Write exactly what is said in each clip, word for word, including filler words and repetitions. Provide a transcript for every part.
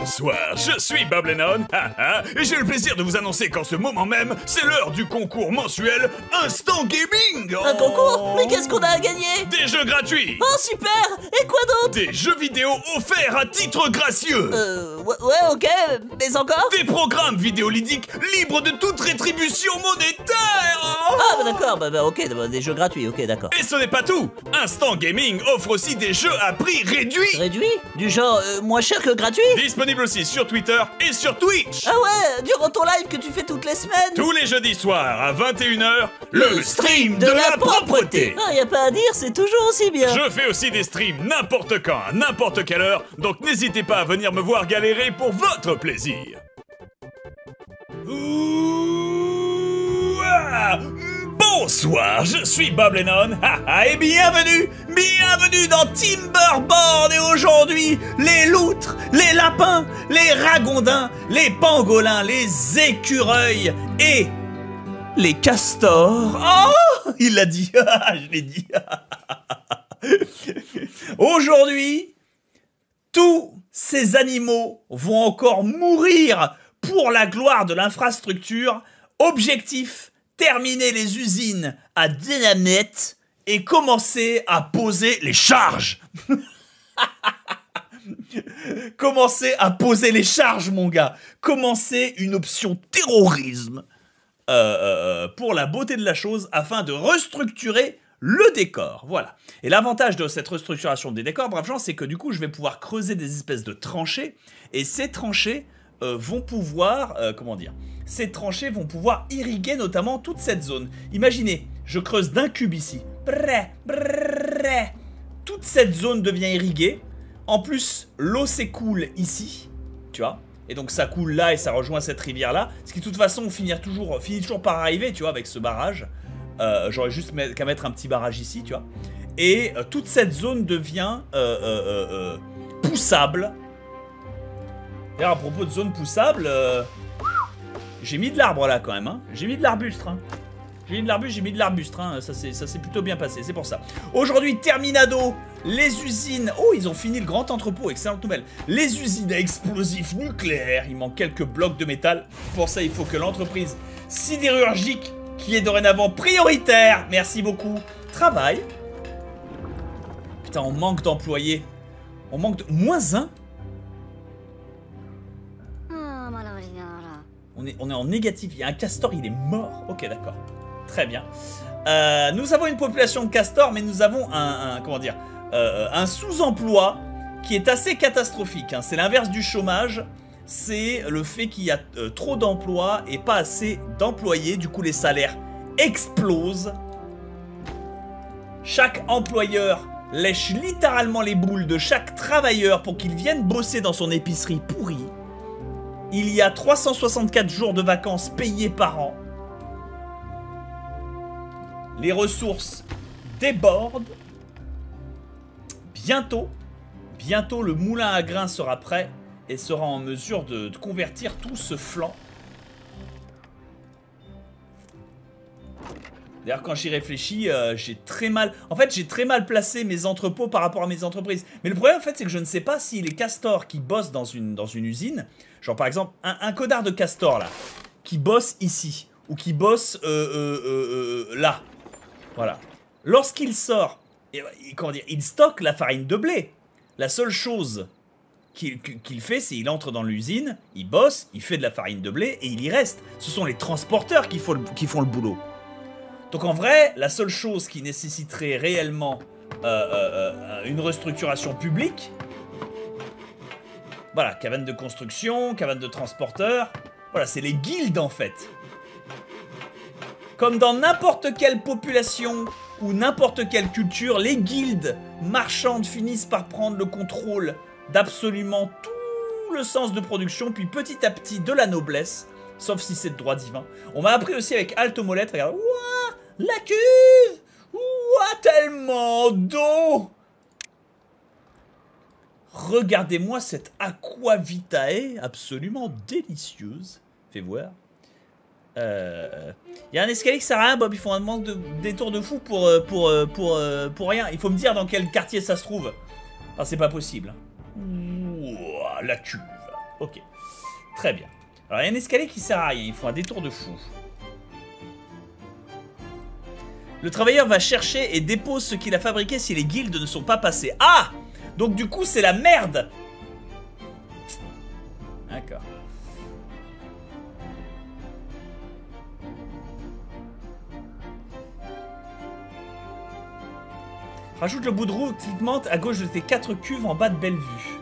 Bonsoir, je suis Bob Lennon, haha, et j'ai le plaisir de vous annoncer qu'en ce moment même, c'est l'heure du concours mensuel Instant Gaming. Un concours? Mais qu'est-ce qu'on a à gagner? Des jeux gratuits. Oh super! Et quoi d'autre? Des jeux vidéo offerts à titre gracieux. Euh, ouais, ouais, ok, mais encore? Des programmes vidéoludiques libres de toute rétribution monétaire. Ah bah d'accord, bah, bah ok, bah, des jeux gratuits, ok d'accord. Et ce n'est pas tout. Instant Gaming offre aussi des jeux à prix réduit. Réduit? Du genre euh, moins cher que gratuit? Disponible aussi sur Twitter et sur Twitch. Ah ouais, durant ton live que tu fais toutes les semaines. Tous les jeudis soirs à vingt et une heures, le stream de la propreté. Ah, y a pas à dire, c'est toujours aussi bien. Je fais aussi des streams n'importe quand, à n'importe quelle heure, donc n'hésitez pas à venir me voir galérer pour votre plaisir. Ouah, bonsoir, je suis Bob Lennon, haha, et bienvenue, bienvenue dans Timberborn. Et aujourd'hui, les loutres, les lapins, les ragondins, les pangolins, les écureuils et les castors. Oh, il l'a dit, je l'ai dit. Aujourd'hui, tous ces animaux vont encore mourir pour la gloire de l'infrastructure. Objectif, terminer les usines à dynamite et commencer à poser les charges. Commencer à poser les charges, mon gars. Commencer une option terrorisme euh, euh, pour la beauté de la chose afin de restructurer le décor, voilà. Et l'avantage de cette restructuration des décors, braves gens, c'est que du coup, je vais pouvoir creuser des espèces de tranchées, et ces tranchées euh, vont pouvoir, euh, comment dire, ces tranchées vont pouvoir irriguer notamment toute cette zone. Imaginez, je creuse d'un cube ici, brrr, brrr, toute cette zone devient irriguée. En plus, l'eau s'écoule ici, tu vois. Et donc ça coule là et ça rejoint cette rivière là, ce qui de toute façon finit toujours, finit toujours par arriver, tu vois, avec ce barrage. Euh, J'aurais juste qu'à mettre un petit barrage ici, tu vois. Et euh, toute cette zone devient euh, euh, euh, poussable. D'ailleurs, à propos de zone poussable, euh, j'ai mis de l'arbre là quand même. Hein. J'ai mis de l'arbuste. Hein. J'ai mis de l'arbuste, j'ai mis de l'arbuste. Hein. Ça s'est plutôt bien passé, c'est pour ça. Aujourd'hui, Terminado, les usines. Oh, ils ont fini le grand entrepôt, excellente nouvelle. Les usines à explosifs nucléaires. Il manque quelques blocs de métal. Pour ça, il faut que l'entreprise sidérurgique, qui est dorénavant prioritaire, merci beaucoup, travail. Putain, on manque d'employés. On manque de... Moins un. On est, on est en négatif. Il y a un castor, il est mort. Ok, d'accord. Très bien. Euh, nous avons une population de castors, mais nous avons un... un comment dire euh, un sous-emploi qui est assez catastrophique. Hein. C'est l'inverse du chômage. C'est le fait qu'il y a euh, trop d'emplois et pas assez d'employés. Du coup, les salaires explosent. Chaque employeur lèche littéralement les boules de chaque travailleur pour qu'il vienne bosser dans son épicerie pourrie. Il y a trois cent soixante-quatre jours de vacances payés par an. Les ressources débordent. Bientôt, bientôt le moulin à grains sera prêt et sera en mesure de, de convertir tout ce flanc. D'ailleurs, quand j'y réfléchis, euh, j'ai très mal... En fait, j'ai très mal placé mes entrepôts par rapport à mes entreprises. Mais le problème, en fait, c'est que je ne sais pas si les castors qui bossent dans une, dans une usine, genre par exemple, un, un codard de castor, là, qui bosse ici, ou qui bosse euh, euh, euh, euh, là, voilà. Lorsqu'il sort, et, et, comment dire, il stocke la farine de blé. La seule chose qu'il qu'il fait, c'est qu'il entre dans l'usine, il bosse, il fait de la farine de blé, et il y reste. Ce sont les transporteurs qui font le, qui font le boulot. Donc en vrai, la seule chose qui nécessiterait réellement euh, euh, euh, une restructuration publique, voilà, cabane de construction, cabane de transporteurs, voilà, c'est les guildes en fait. Comme dans n'importe quelle population ou n'importe quelle culture, les guildes marchandes finissent par prendre le contrôle d'absolument tout le sens de production, puis petit à petit de la noblesse, sauf si c'est de droit divin. On m'a appris aussi avec Alto Molette, regarde, ouah, la cuve, ouah, tellement d'eau. Regardez-moi cette aquavitae absolument délicieuse. Fais voir. Il euh, y a un escalier qui sert à rien, Bob. Ils font un manque de détour de fou pour, pour, pour, pour, pour rien. Il faut me dire dans quel quartier ça se trouve. Enfin, c'est pas possible. Ouah, la cuve. Ok. Très bien. Alors, il y a un escalier qui sert à rien. Il faut un détour de fou. Le travailleur va chercher et dépose ce qu'il a fabriqué si les guildes ne sont pas passées. Ah! Donc, du coup, c'est la merde! D'accord. Rajoute le bout de roue équipement à gauche de tes quatre cuves en bas de Bellevue.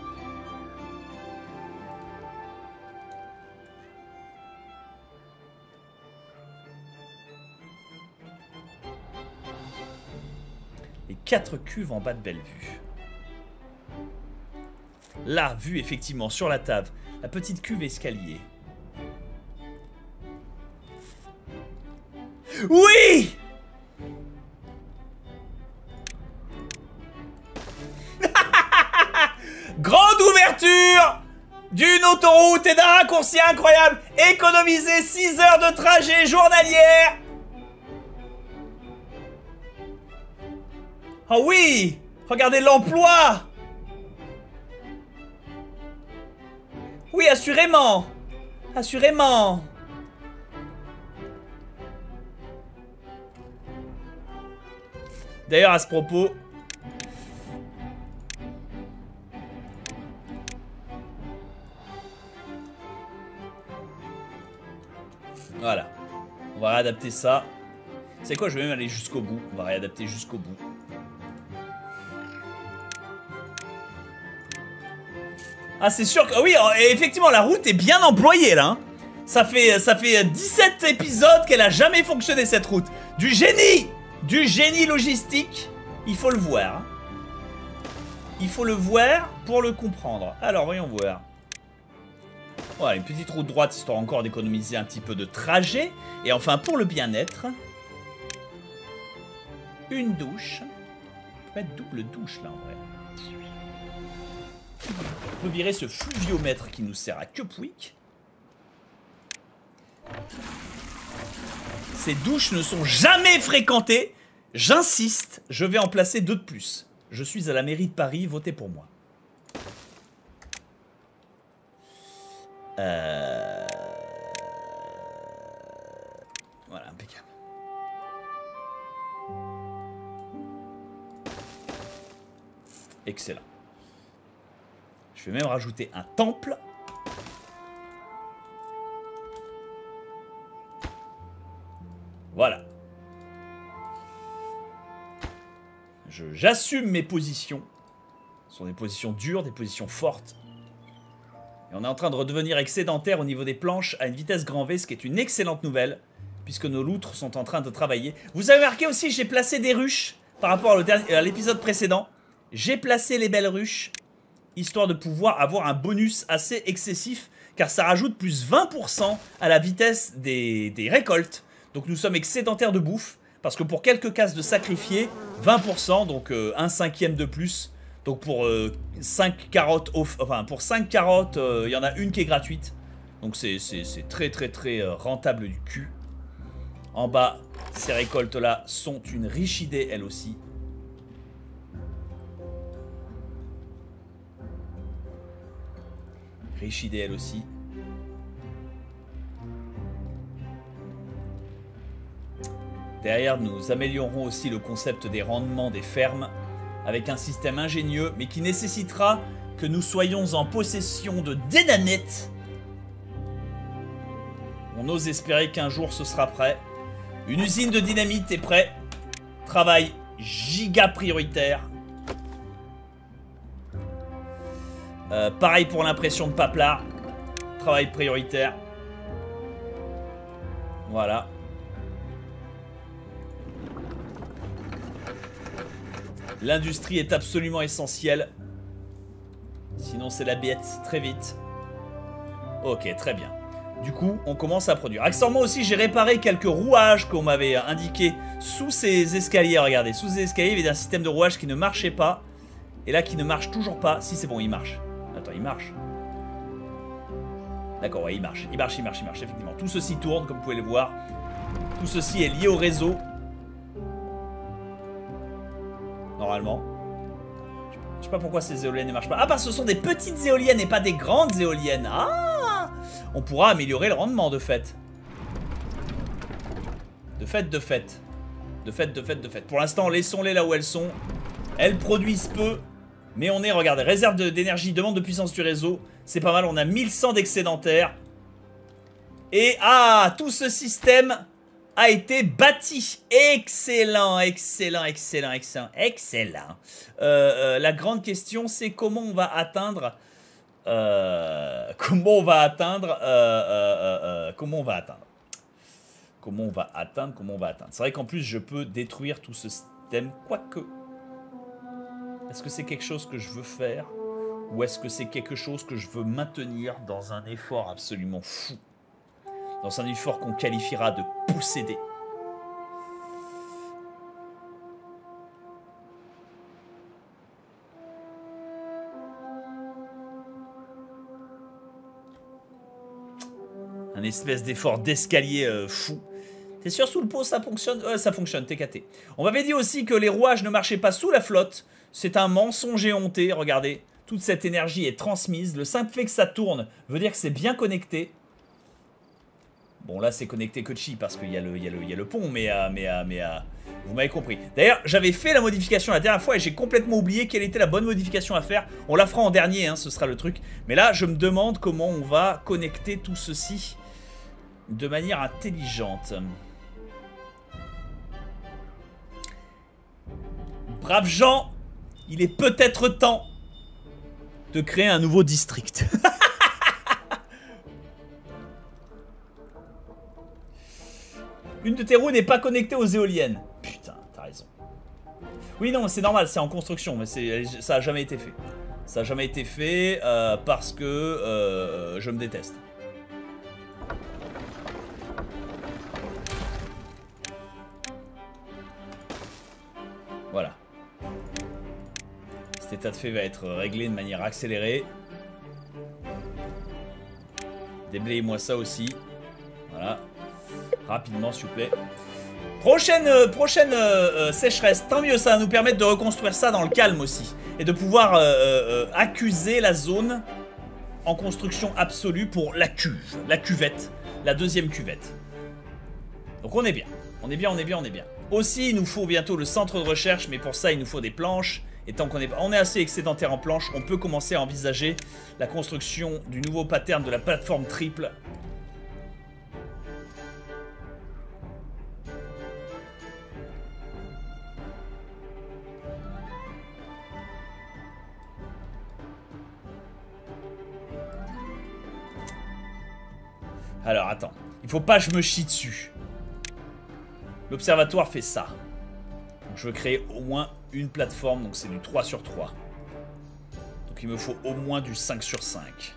Les quatre cuves en bas de Bellevue. Là, vu effectivement sur la table, la petite cuve escalier. Oui! Grande ouverture d'une autoroute et d'un raccourci incroyable. Économiser six heures de trajet journalière. Oh oui! Regardez l'emploi! Oui, assurément! Assurément! D'ailleurs, à ce propos... Voilà. On va réadapter ça. C'est quoi? Je vais même aller jusqu'au bout. On va réadapter jusqu'au bout. Ah, c'est sûr que... Oui, et effectivement, la route est bien employée, là. Hein. Ça fait, ça fait dix-sept épisodes qu'elle a jamais fonctionné, cette route. Du génie! Du génie logistique. Il faut le voir. Hein. Il faut le voir pour le comprendre. Alors, voyons voir. Voilà, une petite route droite, histoire encore d'économiser un petit peu de trajet. Et enfin, pour le bien-être, une douche. On peut mettre double douche, là, en vrai. On peut virer ce fluviomètre qui nous sert à que pouic. Ces douches ne sont jamais fréquentées. J'insiste, je vais en placer deux de plus. Je suis à la mairie de Paris, votez pour moi. Euh... Voilà, impeccable. Excellent. Je vais même rajouter un temple. Voilà. J'assume mes positions. Ce sont des positions dures, des positions fortes. Et on est en train de redevenir excédentaire au niveau des planches à une vitesse grand V, ce qui est une excellente nouvelle, puisque nos loutres sont en train de travailler. Vous avez remarqué aussi, j'ai placé des ruches par rapport à l'épisode précédent. J'ai placé les belles ruches, histoire de pouvoir avoir un bonus assez excessif, car ça rajoute plus vingt pour cent à la vitesse des, des récoltes. Donc nous sommes excédentaires de bouffe, parce que pour quelques cases de sacrifiés, vingt pour cent, donc euh, un cinquième de plus. Donc pour euh, cinq carottes, off, enfin pour cinq carottes, il euh, y en a une qui est gratuite. Donc c'est très très très euh, rentable du cul. En bas, ces récoltes-là sont une riche idée elles aussi. Riche idée elles aussi. Derrière, nous améliorerons aussi le concept des rendements des fermes avec un système ingénieux, mais qui nécessitera que nous soyons en possession de Dénanette. On ose espérer qu'un jour ce sera prêt. Une usine de dynamite est prête. Travail giga prioritaire. Euh, pareil pour l'impression de paplard. Travail prioritaire. Voilà. L'industrie est absolument essentielle. Sinon c'est la bête, très vite. Ok, très bien. Du coup, on commence à produire. Accessoirement aussi, j'ai réparé quelques rouages qu'on m'avait indiqués sous ces escaliers. Regardez, sous ces escaliers, il y avait un système de rouage qui ne marchait pas. Et là, qui ne marche toujours pas. Si, c'est bon, il marche. Attends, il marche. D'accord, ouais, il marche. Il marche, il marche, il marche, effectivement. Tout ceci tourne, comme vous pouvez le voir. Tout ceci est lié au réseau. Normalement. Je sais pas pourquoi ces éoliennes ne marchent pas. Ah, parce que ce sont des petites éoliennes et pas des grandes éoliennes. Ah, on pourra améliorer le rendement de fait. De fait, de fait. De fait, de fait, de fait. Pour l'instant, laissons-les là où elles sont. Elles produisent peu. Mais on est, regardez, réserve d'énergie, demande de puissance du réseau. C'est pas mal, on a mille cent d'excédentaire. Et ah, tout ce système a été bâti. Excellent, excellent, excellent, excellent, excellent. Euh, euh, la grande question, c'est comment on va atteindre... Euh, comment on va atteindre... Euh, euh, euh, euh, comment on va atteindre Comment on va atteindre Comment on va atteindre C'est vrai qu'en plus, je peux détruire tout ce système, quoique... Est-ce que c'est quelque chose que je veux faire? Ou est-ce que c'est quelque chose que je veux maintenir dans un effort absolument fou? Dans un effort qu'on qualifiera de posséder. Un espèce d'effort d'escalier euh, fou. T'es sûr sous le pot ça fonctionne? Ouais, ça fonctionne, T K T. On m'avait dit aussi que les rouages ne marchaient pas sous la flotte. C'est un mensonge éhonté, regardez. Toute cette énergie est transmise. Le simple fait que ça tourne veut dire que c'est bien connecté. Bon, là, c'est connecté que de chi parce qu'il y, y, y a le pont, mais, euh, mais, euh, mais euh, vous m'avez compris. D'ailleurs, j'avais fait la modification la dernière fois et j'ai complètement oublié quelle était la bonne modification à faire. On la fera en dernier, hein, ce sera le truc. Mais là, je me demande comment on va connecter tout ceci de manière intelligente. Braves gens, il est peut-être temps de créer un nouveau district. Une de tes roues n'est pas connectée aux éoliennes. Putain, t'as raison. Oui, non, c'est normal, c'est en construction, mais ça a jamais été fait. Ça a jamais été fait euh, parce que euh, je me déteste. Voilà. Cet état de fait va être réglé de manière accélérée. Déblayez-moi ça aussi. Voilà. Rapidement, s'il vous plaît. Prochaine, euh, prochaine euh, euh, sécheresse. Tant mieux, ça va nous permettre de reconstruire ça dans le calme aussi. Et de pouvoir euh, euh, accuser la zone en construction absolue pour la cuve. La cuvette. La deuxième cuvette. Donc on est bien. On est bien, on est bien, on est bien. Aussi, il nous faut bientôt le centre de recherche. Mais pour ça, il nous faut des planches. Et tant qu'on est, on est assez excédentaire en planches, on peut commencer à envisager la construction du nouveau pattern de la plateforme triple. Alors, attends. Il faut pas que je me chie dessus. L'observatoire fait ça. Donc, je veux créer au moins une plateforme. Donc, c'est du trois sur trois. Donc, il me faut au moins du cinq sur cinq.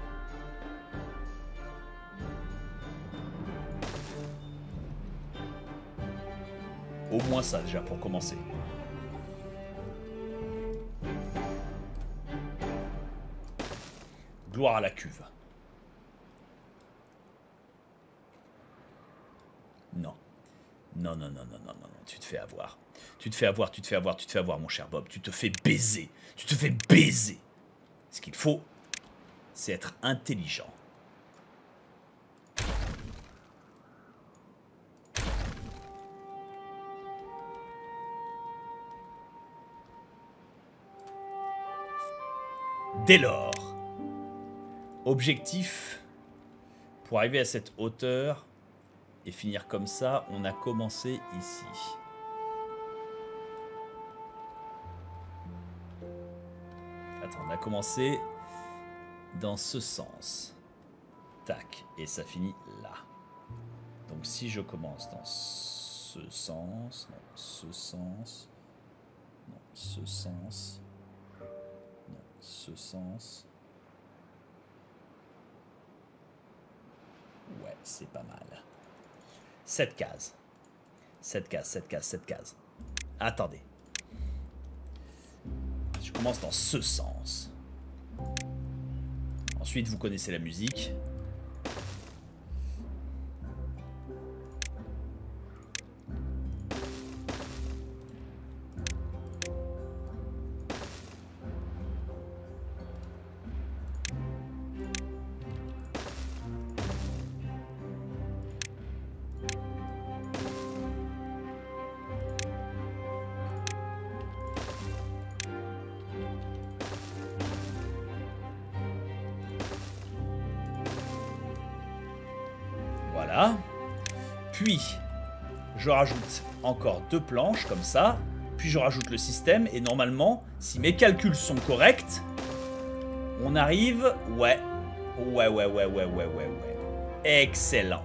Au moins ça, déjà, pour commencer. Gloire à la cuve. Non. Non, non, non, non, non, non, non, tu te fais avoir. Tu te fais avoir, tu te fais avoir, tu te fais avoir, mon cher Bob. Tu te fais baiser. Tu te fais baiser. Ce qu'il faut, c'est être intelligent. Dès lors, objectif, pour arriver à cette hauteur... Et finir comme ça, on a commencé ici. Attends, on a commencé dans ce sens. Tac, et ça finit là. Donc si je commence dans ce sens, non, ce sens, non, ce sens, non, ce sens. Ouais, c'est pas mal. sept cases. sept cases, sept cases, sept cases. Attendez. Je commence dans ce sens. Ensuite, vous connaissez la musique. Voilà. Puis, je rajoute encore deux planches, comme ça. Puis je rajoute le système. Et normalement, si mes calculs sont corrects, on arrive... Ouais. Ouais, ouais, ouais, ouais, ouais, ouais, ouais. Excellent.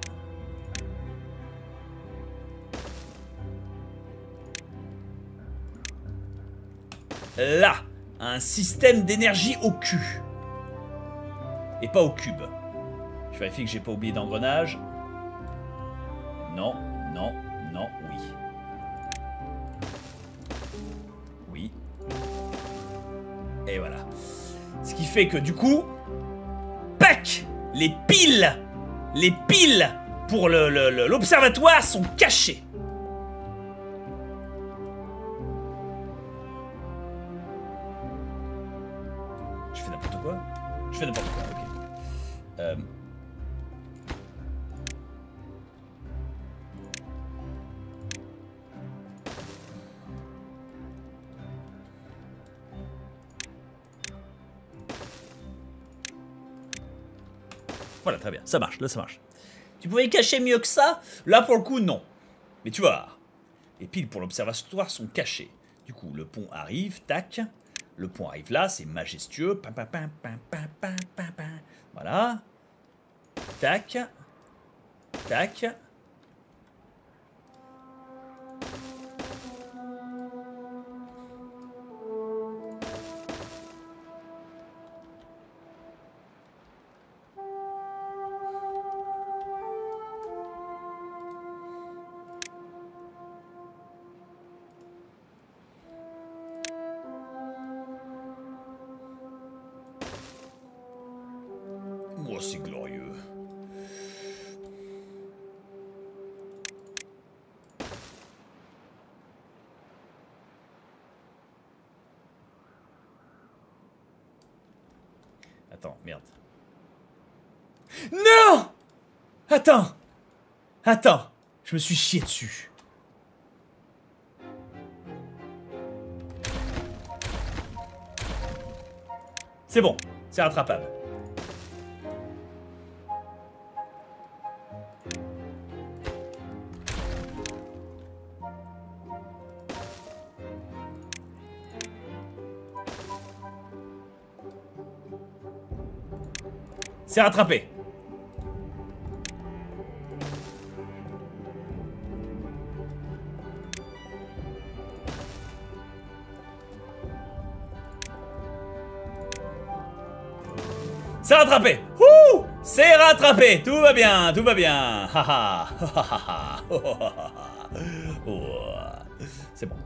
Là, un système d'énergie au cul. Et pas au cube. Je vérifie que j'ai pas oublié d'engrenage. Non, non, non, oui. Oui. Et voilà. Ce qui fait que du coup... Pac! Les piles! Les piles pour le, le, le, l'observatoire sont cachées. Je fais n'importe quoi? Je fais n'importe quoi, ok. Euh... Voilà, très bien, ça marche, là ça marche. Tu pouvais cacher mieux que ça? Là pour le coup, non. Mais tu vois, les piles pour l'observatoire sont cachées. Du coup, le pont arrive, tac. Le pont arrive là, c'est majestueux. Pam, pam, pam, pam, pam, pam, pam, pam. Voilà. Tac. Tac. Oh, c'est glorieux. Attends, merde. Non! Attends! Attends! Je me suis chié dessus. C'est bon, c'est rattrapable. C'est rattrapé. C'est rattrapé. Ouh, c'est rattrapé. Tout va bien, tout va bien. Haha. C'est bon.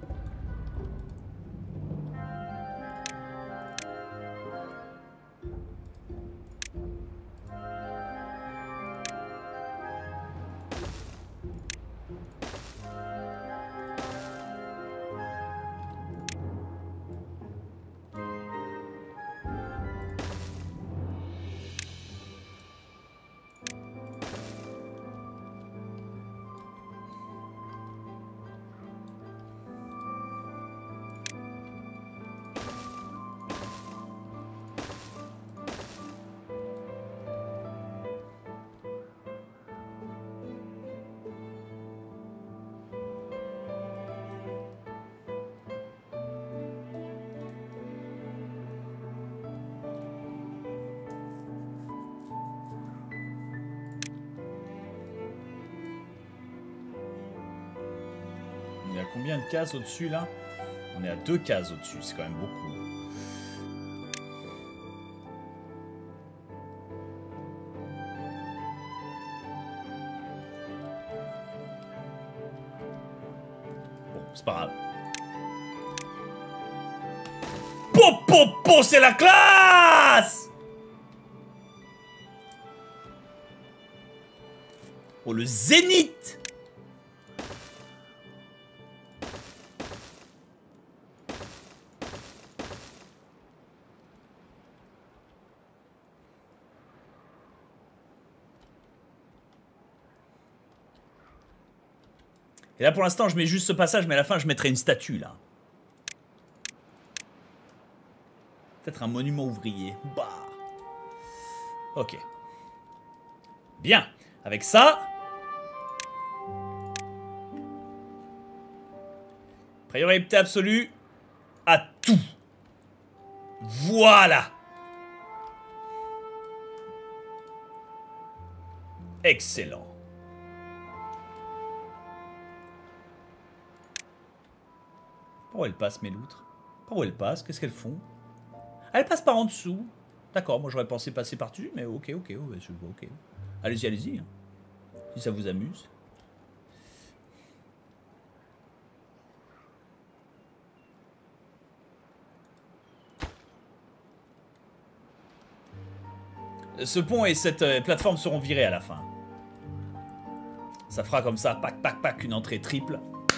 On est à combien de cases au-dessus là? On est à deux cases au-dessus, c'est quand même beaucoup. Bon, c'est pas grave. Po, po, po, c'est la classe! Oh, le zénith! Et là, pour l'instant, je mets juste ce passage, mais à la fin, je mettrai une statue, là. Peut-être un monument ouvrier. Bah. Ok. Bien. Avec ça... Priorité absolue à tout. Voilà. Excellent. Par où elles passent, mes loutres? Par où elles passent? Qu'est-ce qu'elles font? Elles passent par en dessous. D'accord, moi j'aurais pensé passer par-dessus, mais ok, ok, ouais, je vois, ok. Allez-y, allez-y. Hein. Si ça vous amuse. Ce pont et cette euh, plateforme seront virés à la fin. Ça fera comme ça, pac, pac, pac, une entrée triple.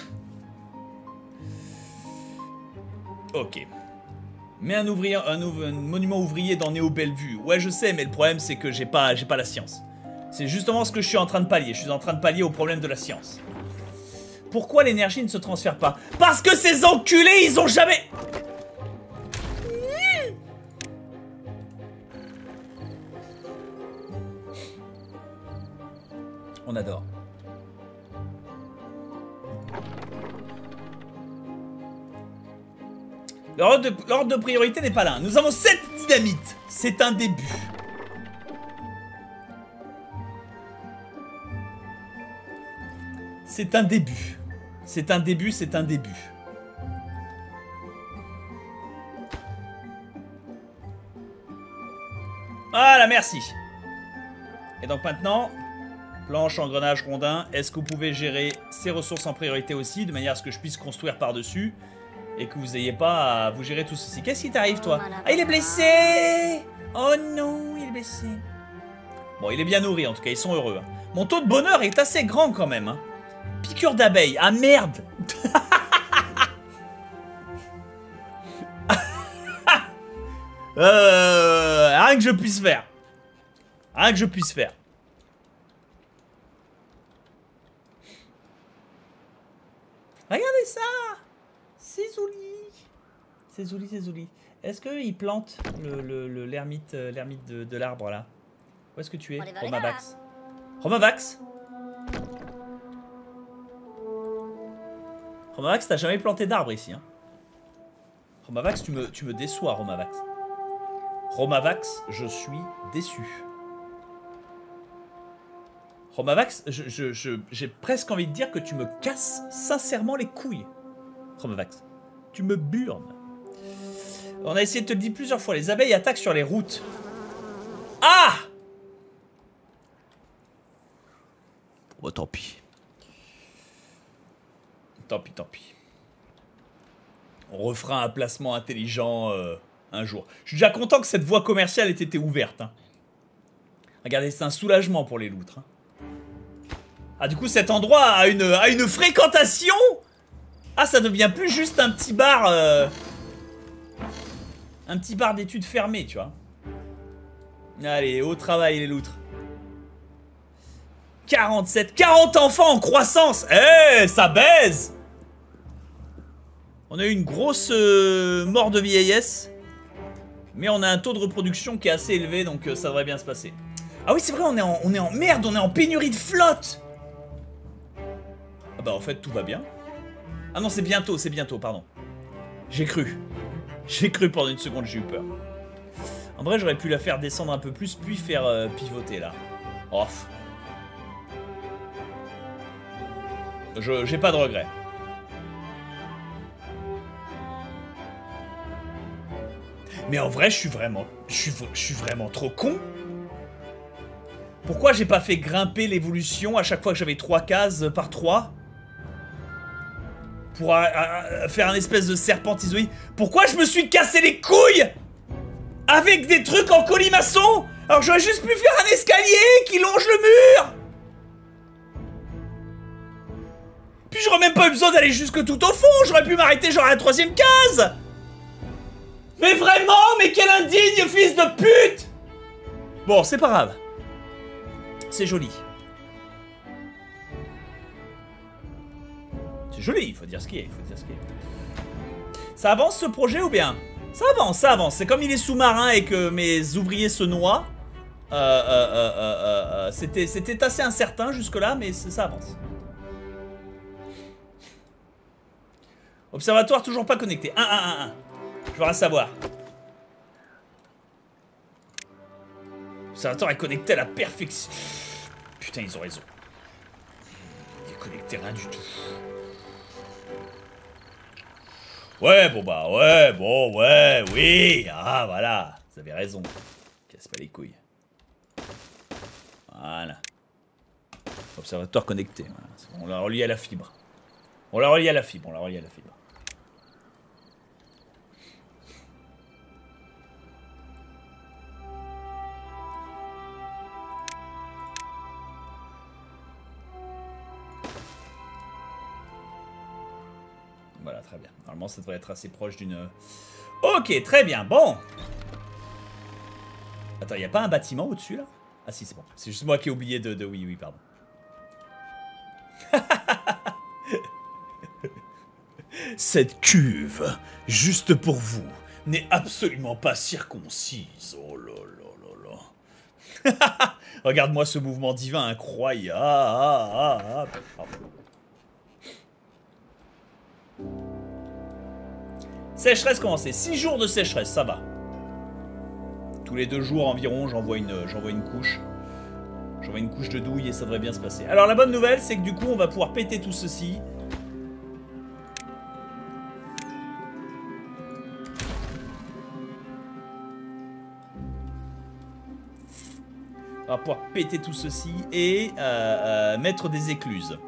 Ok. Mais un, ouvrier, un, un monument ouvrier dans Néo Bellevue. Ouais, je sais, mais le problème, c'est que j'ai pas, j'ai pas la science. C'est justement ce que je suis en train de pallier. Je suis en train de pallier au problème de la science. Pourquoi l'énergie ne se transfère pas? Parce que ces enculés, ils ont jamais... On adore. L'ordre de, l'ordre de priorité n'est pas là. Nous avons sept dynamites. C'est un début. C'est un début. C'est un début, c'est un début. Voilà, merci. Et donc maintenant... Planche, engrenage, rondin. Est-ce que vous pouvez gérer ces ressources en priorité aussi, de manière à ce que je puisse construire par-dessus et que vous n'ayez pas à vous gérer tout ceci. Qu'est-ce qui t'arrive, toi? Ah, il est blessé! Oh non, il est blessé. Bon, il est bien nourri, en tout cas, ils sont heureux. Hein. Mon taux de bonheur est assez grand, quand même. Hein. Piqûre d'abeille. Ah, merde! euh, rien que je puisse faire. Rien que je puisse faire. Regardez ça! C'est joli! C'est joli, c'est joli. Est-ce qu'il plante l'ermite le, le, l'ermite de, de l'arbre là? Où est-ce que tu es, Romavax? Romavax? Romavax, t'as jamais planté d'arbre ici, hein? Romavax, tu me, tu me déçois, Romavax. Romavax, je suis déçu. Romavax, j'ai je, je, je, presque envie de dire que tu me casses sincèrement les couilles. Romavax, tu me burnes. On a essayé de te le dire plusieurs fois, les abeilles attaquent sur les routes. Ah! Bon, tant pis. Tant pis, tant pis. On refera un placement intelligent euh, un jour. Je suis déjà content que cette voie commerciale ait été ouverte. Hein. Regardez, c'est un soulagement pour les loutres. Hein. Ah, du coup, cet endroit a une, a une fréquentation. Ah, ça devient plus juste un petit bar... Euh, un petit bar d'études fermé, tu vois. Allez, au travail, les loutres. quarante-sept, quarante enfants en croissance. Eh, hey, ça baise. On a eu une grosse euh, mort de vieillesse. Mais on a un taux de reproduction qui est assez élevé, donc euh, ça devrait bien se passer. Ah oui, c'est vrai, on est, en, on est en merde, on est en pénurie de flotte. Ah bah en fait, tout va bien. Ah non, c'est bientôt, c'est bientôt, pardon. J'ai cru. J'ai cru pendant une seconde, j'ai eu peur. En vrai, j'aurais pu la faire descendre un peu plus, puis faire euh, pivoter, là. Off. Je j'ai pas de regrets. Mais en vrai, je suis vraiment... Je suis, je suis vraiment trop con. Pourquoi j'ai pas fait grimper l'évolution à chaque fois que j'avais trois cases par trois? Pour euh, euh, faire un espèce de serpentisoïde. Pourquoi je me suis cassé les couilles avec des trucs en colimaçon? Alors j'aurais juste pu faire un escalier qui longe le mur. Puis j'aurais même pas eu besoin d'aller jusque tout au fond. J'aurais pu m'arrêter genre à la troisième case. Mais vraiment, mais quel indigne fils de pute! Bon, c'est pas grave. C'est joli. C'est joli, il faut dire ce qui est, il faut dire ce qui est. Ça avance ce projet ou bien? Ça avance, ça avance. C'est comme il est sous-marin et que mes ouvriers se noient. Euh, euh, euh, euh, euh, C'était c'était assez incertain jusque-là, mais ça avance. Observatoire toujours pas connecté. un, un, un, un. Je veux rien savoir. L'observatoire est connecté à la perfection. Putain, ils ont raison. Il est connecté rien du tout. Ouais, bon bah, ouais, bon, ouais, oui. Ah, voilà. Vous avez raison. Casse pas les couilles. Voilà. Observatoire connecté. Voilà. On l'a relié à la fibre. On l'a relié à la fibre. On l'a relié à la fibre. Voilà, très bien. Normalement, ça devrait être assez proche d'une... Ok, très bien. Bon. Attends, il n'y a pas un bâtiment au-dessus, là? Ah si, c'est bon. C'est juste moi qui ai oublié de... de... Oui, oui, pardon. Cette cuve, juste pour vous, n'est absolument pas circoncise. Oh là là là là. Regarde-moi ce mouvement divin incroyable. Ah, ah, ah, pardon. Sécheresse commencée. six jours de sécheresse, ça va. Tous les deux jours environ, j'envoie une, j'envoie une couche. J'envoie une couche de douille et ça devrait bien se passer. Alors la bonne nouvelle, c'est que du coup, on va pouvoir péter tout ceci. On va pouvoir péter tout ceci et euh, euh, mettre des écluses.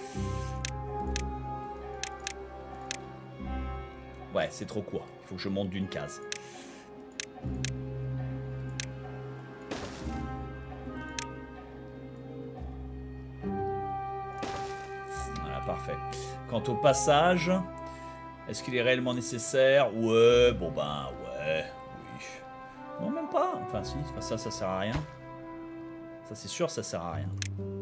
Ouais, c'est trop court. Il faut que je monte d'une case. Voilà, parfait. Quant au passage, est-ce qu'il est réellement nécessaire? Ouais, bon ben, ouais, oui. Non, même pas. Enfin, si, ça, ça sert à rien. Ça, c'est sûr, ça sert à rien.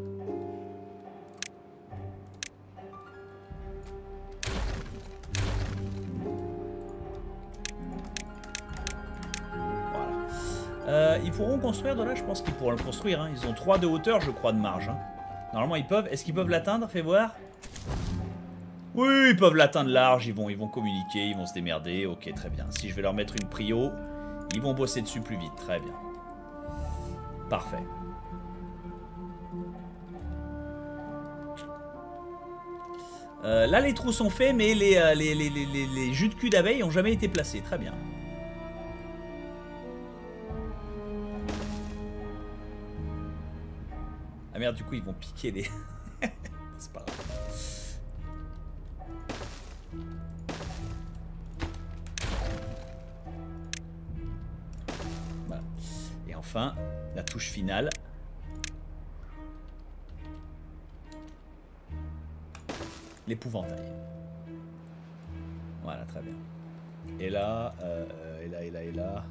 Euh, ils pourront construire de là, je pense qu'ils pourront le construire. Hein. Ils ont trois de hauteur, je crois, de marge. Hein. Normalement, ils peuvent. Est-ce qu'ils peuvent l'atteindre? Fais voir. Oui, ils peuvent l'atteindre large. Ils vont, ils vont communiquer, ils vont se démerder. Ok, très bien. Si je vais leur mettre une prio, ils vont bosser dessus plus vite. Très bien. Parfait. Euh, là, les trous sont faits, mais les, euh, les, les, les, les, les jus de cul d'abeilles n'ont jamais été placés. Très bien. Ah merde, du coup, ils vont piquer les... C'est pas grave. Voilà. Et enfin, la touche finale. L'épouvantail. Voilà, très bien. Et là, euh, et là, et là, et là...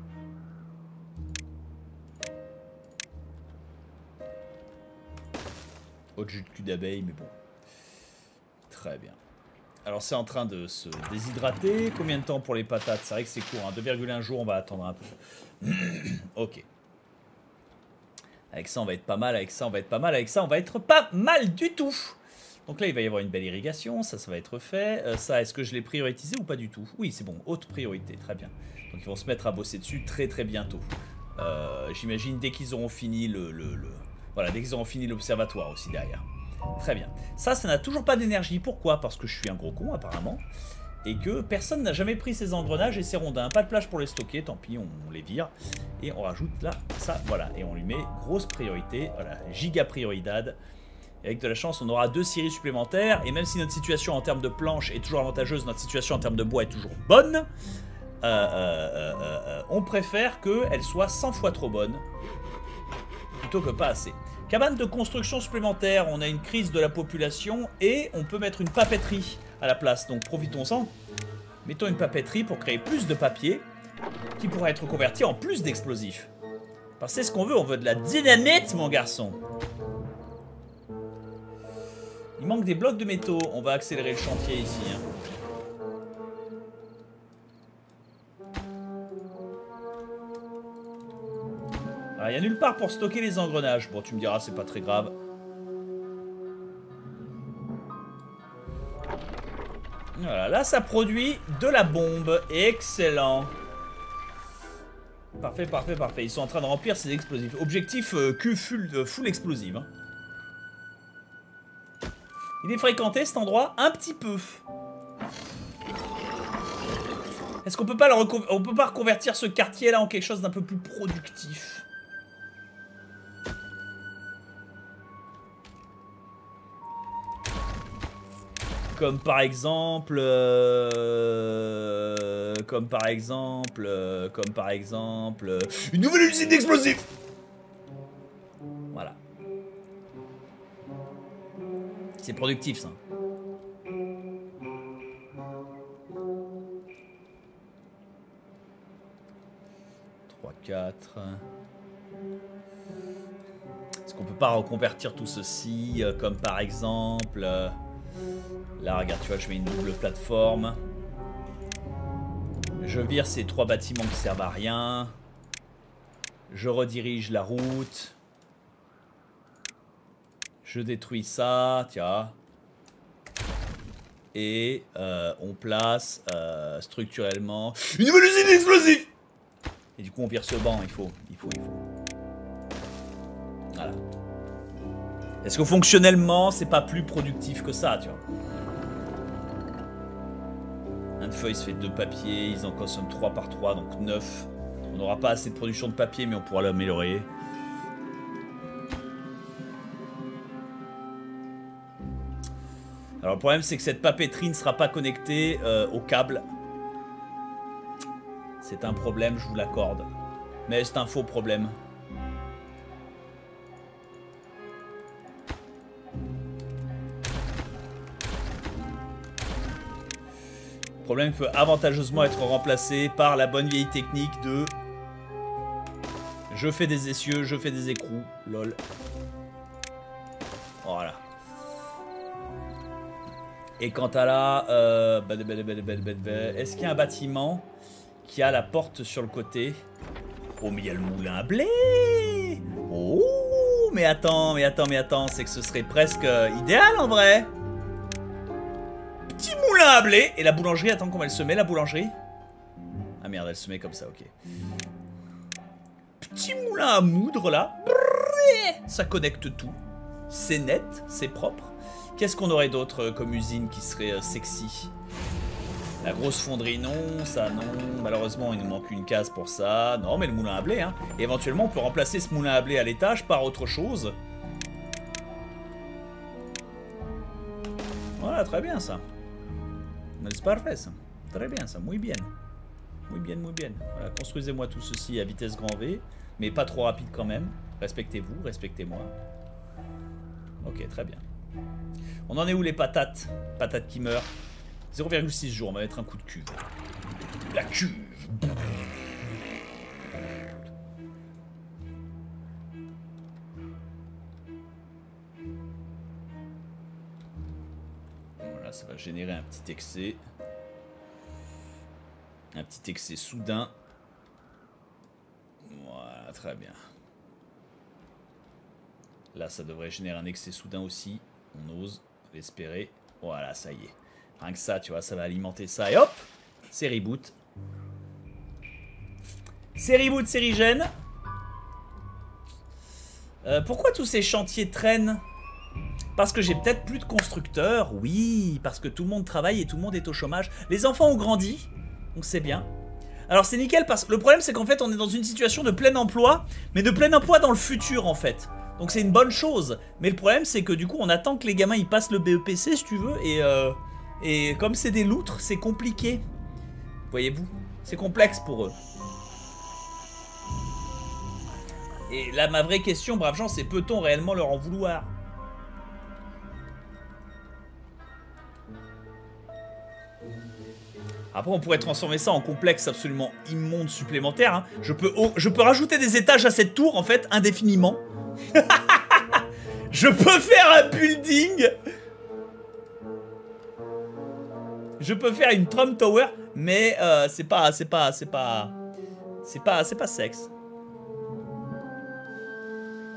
Autre jus de cul d'abeille, mais bon. Très bien. Alors c'est en train de se déshydrater. Combien de temps pour les patates? C'est vrai que c'est court, hein. deux virgule un jours, on va attendre un peu. Ok. Avec ça, on va être pas mal. Avec ça, on va être pas mal. Avec ça, on va être pas mal du tout. Donc là, il va y avoir une belle irrigation. Ça, ça va être fait. Euh, ça, est-ce que je l'ai prioritisé ou pas du tout? Oui, c'est bon. Haute priorité. Très bien. Donc ils vont se mettre à bosser dessus très très bientôt. Euh, J'imagine dès qu'ils auront fini le... le, le... Voilà, dès qu'ils auront fini l'observatoire aussi derrière. Très bien. Ça, ça n'a toujours pas d'énergie. Pourquoi? Parce que je suis un gros con apparemment. Et que personne n'a jamais pris ces engrenages et ces rondins. Pas de plage pour les stocker, tant pis, on, on les vire. Et on rajoute là, ça, voilà. Et on lui met grosse priorité. Voilà, giga prioridad. Et avec de la chance, on aura deux scieries supplémentaires. Et même si notre situation en termes de planches est toujours avantageuse, notre situation en termes de bois est toujours bonne. Euh, euh, euh, euh, on préfère qu'elle soit cent fois trop bonne. Plutôt que pas assez. Cabane de construction supplémentaire, on a une crise de la population et on peut mettre une papeterie à la place. Donc profitons-en. Mettons une papeterie pour créer plus de papier qui pourra être converti en plus d'explosifs. Parce que c'est ce qu'on veut, on veut de la dynamite, mon garçon. Il manque des blocs de métaux, on va accélérer le chantier ici. Hein. Alors, il n'y a nulle part pour stocker les engrenages. Bon, tu me diras, c'est pas très grave. Voilà, là, ça produit de la bombe. Excellent. Parfait, parfait, parfait. Ils sont en train de remplir ces explosifs. Objectif euh, Q full, euh, full explosive. Hein. Il est fréquenté, cet endroit, un petit peu. Est-ce qu'on peut pas le on peut pas reconvertir ce quartier-là en quelque chose d'un peu plus productif? Comme par exemple... Euh, comme par exemple... Euh, comme par exemple... Euh, une nouvelle usine d'explosifs. Voilà. C'est productif, ça. trois, quatre... Est-ce qu'on peut pas reconvertir tout ceci, euh, comme par exemple... Euh, là, regarde, tu vois, je mets une double plateforme. Je vire ces trois bâtiments qui servent à rien. Je redirige la route. Je détruis ça, tiens. Et euh, on place euh, structurellement une nouvelle usine d'explosifs. Et du coup, on vire ce banc, il faut, il faut, il faut. Voilà. Est-ce que fonctionnellement, c'est pas plus productif que ça, tu vois? Un de feuille, se fait deux papiers, ils en consomment trois par trois, donc neuf. On n'aura pas assez de production de papier, mais on pourra l'améliorer. Alors le problème, c'est que cette papeterie ne sera pas connectée euh, au câble. C'est un problème, je vous l'accorde. Mais c'est un faux problème. Le problème peut avantageusement être remplacé par la bonne vieille technique de... Je fais des essieux, je fais des écrous. Lol. Voilà. Et quant à là... Euh... Est-ce qu'il y a un bâtiment qui a la porte sur le côté? Oh, mais il y a le moulin à blé. Oh, mais attends, mais attends, mais attends. C'est que ce serait presque idéal en vrai. Petit moulin à blé. Et la boulangerie, attends, comment elle se met la boulangerie? Ah merde, elle se met comme ça, ok. Petit moulin à moudre là. Ça connecte tout. C'est net, c'est propre. Qu'est-ce qu'on aurait d'autre comme usine qui serait euh, sexy? La grosse fonderie, non. Ça, non. Malheureusement, il nous manque une case pour ça. Non, mais le moulin à blé, hein. Et éventuellement, on peut remplacer ce moulin à blé à l'étage par autre chose. Voilà, très bien ça. C'est parfait ça. Très bien ça, muy bien. Muy bien, muy bien. Voilà, construisez-moi tout ceci à vitesse grand V. Mais pas trop rapide quand même. Respectez-vous, respectez-moi. Ok, très bien. On en est où les patates? Patates qui meurent. zéro virgule six jours, on va mettre un coup de cuve. La cuve. Voilà, ça va générer un petit excès. Un petit excès soudain. Voilà, très bien. Là, ça devrait générer un excès soudain aussi. On ose l'espérer. Voilà, ça y est. Rien que ça, tu vois, ça va alimenter ça. Et hop, c'est reboot. C'est reboot, c'est rigène. Euh, pourquoi tous ces chantiers traînent? Parce que j'ai peut-être plus de constructeurs. Oui, parce que tout le monde travaille et tout le monde est au chômage. Les enfants ont grandi, donc c'est bien. Alors c'est nickel, parce que le problème c'est qu'en fait on est dans une situation de plein emploi, mais de plein emploi dans le futur en fait. Donc c'est une bonne chose. Mais le problème c'est que du coup on attend que les gamins ils passent le B E P C si tu veux. Et, euh, et comme c'est des loutres, c'est compliqué. Voyez-vous, c'est complexe pour eux. Et là ma vraie question, braves gens, c'est peut-on réellement leur en vouloir? Après on pourrait transformer ça en complexe absolument immonde supplémentaire. Hein. Je peux, oh, je peux rajouter des étages à cette tour en fait indéfiniment. Je peux faire un building. Je peux faire une Trump Tower, mais euh, c'est pas, c'est pas, c'est pas, c'est pas, c'est pas sexe.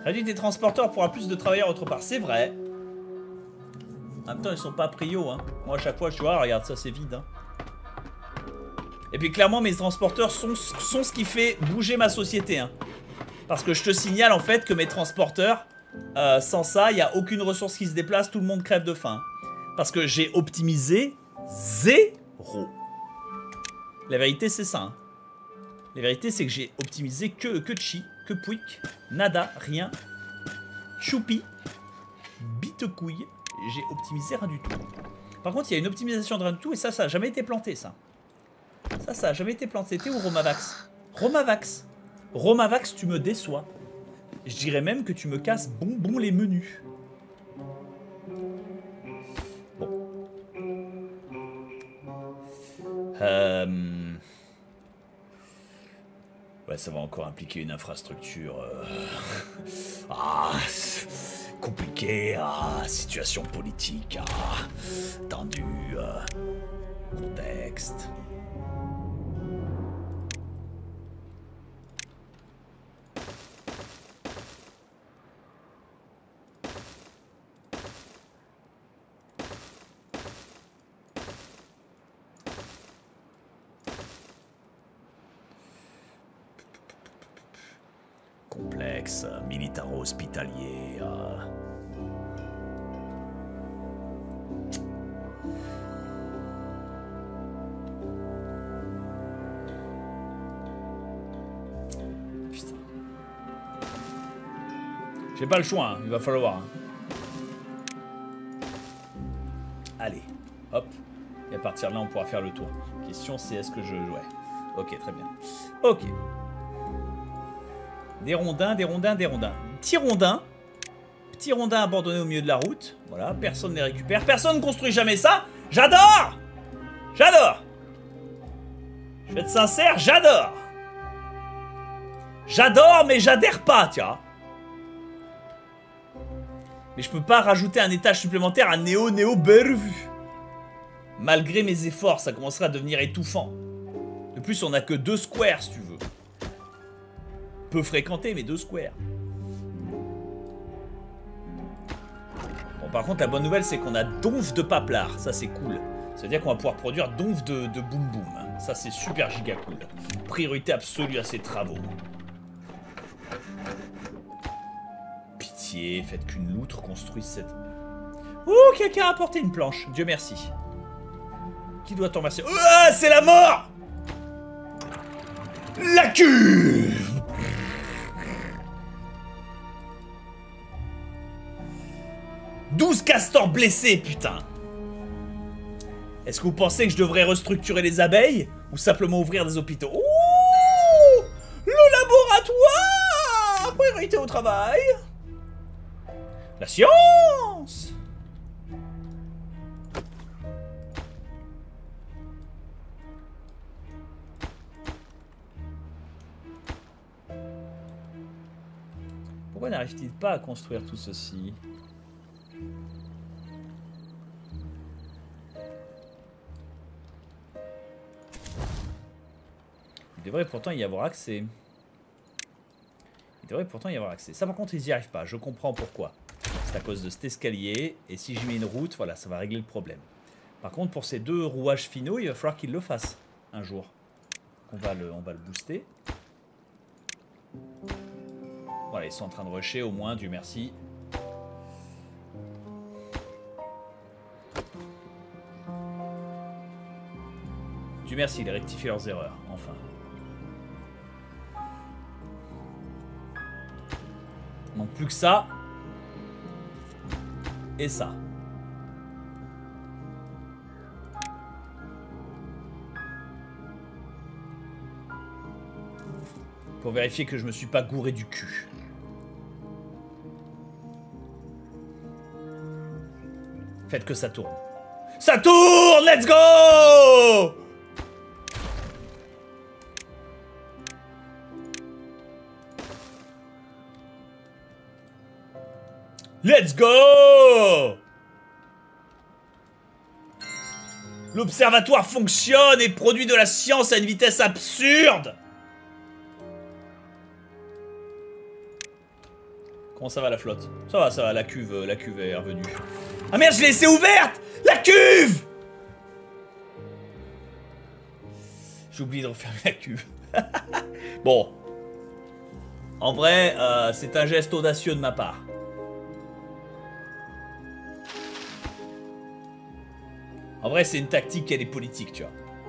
Réduit des transporteurs pour avoir plus de travailleurs autre part. C'est vrai. En même temps, ils sont pas prio. Hein. Moi, à chaque fois, je vois, regarde, ça c'est vide. Hein. Et puis, clairement, mes transporteurs sont, sont ce qui fait bouger ma société. Hein. Parce que je te signale en fait que mes transporteurs, euh, sans ça, il n'y a aucune ressource qui se déplace. Tout le monde crève de faim. Parce que j'ai optimisé zéro. La vérité, c'est ça. Hein. La vérité, c'est que j'ai optimisé que, que chi, que pouic, nada, rien, choupi, bite-couille. J'ai optimisé rien du tout. Par contre, il y a une optimisation de rien du tout et ça, ça n'a jamais été planté, ça. Ça, ça n'a jamais été planté. T'es où, Romavax? Romavax. Romavax, tu me déçois. Je dirais même que tu me casses bonbon les menus. Bon. Euh... Ouais, ça va encore impliquer une infrastructure... Euh... Ah, compliquée, ah, situation politique, ah, tendue, euh, contexte... Complexe, militaro-hospitalier. Euh... Putain. J'ai pas le choix, hein. Il va falloir. Hein. Allez, hop. Et à partir de là, on pourra faire le tour. La question, c'est est-ce que je... Ouais. Ok, très bien. Ok. Des rondins, des rondins, des rondins. Petit rondin. Petit rondin abandonné au milieu de la route. Voilà, personne ne les récupère. Personne ne construit jamais ça. J'adore. J'adore. Je vais être sincère, j'adore. J'adore, mais j'adhère pas, tiens. Mais je peux pas rajouter un étage supplémentaire à Néo Néo Bellevue. Malgré mes efforts, ça commencerait à devenir étouffant. De plus, on a que deux squares, si tu veux. Peu fréquenté, mais deux squares. Bon, par contre, la bonne nouvelle, c'est qu'on a donf de paplard. Ça, c'est cool. Ça veut dire qu'on va pouvoir produire donf de, de boum boum. Hein. Ça, c'est super giga cool. Priorité absolue à ces travaux. Pitié, faites qu'une loutre construise cette... Ouh, quelqu'un a apporté une planche. Dieu merci. Qui doit t'en remercier? Ah, c'est la mort! La cuve! douze castors blessés, putain. Est-ce que vous pensez que je devrais restructurer les abeilles? Ou simplement ouvrir des hôpitaux? Ouh, le laboratoire! Priorité au travail. La science. Pourquoi n'arrive-t-il pas à construire tout ceci? Il devrait pourtant y avoir accès. Il devrait pourtant y avoir accès. Ça par contre ils n'y arrivent pas, je comprends pourquoi. C'est à cause de cet escalier, et si j'y mets une route, voilà, ça va régler le problème. Par contre pour ces deux rouages finaux, il va falloir qu'ils le fassent un jour. On va le, on va le booster. Voilà, ils sont en train de rusher au moins, Dieu merci. Dieu merci, ils rectifient leurs erreurs, enfin. Donc plus que ça. Et ça. Pour vérifier que je me suis pas gouré du cul. Faites que ça tourne. Ça tourne! Let's go! Let's go! L'observatoire fonctionne et produit de la science à une vitesse absurde. Comment ça va la flotte? Ça va, ça va, la cuve, la cuve est revenue. Ah merde, je l'ai laissée ouverte! La cuve! J'ai oublié de refermer la cuve. Bon. En vrai, euh, c'est un geste audacieux de ma part. En vrai, c'est une tactique, elle est politique, tu vois.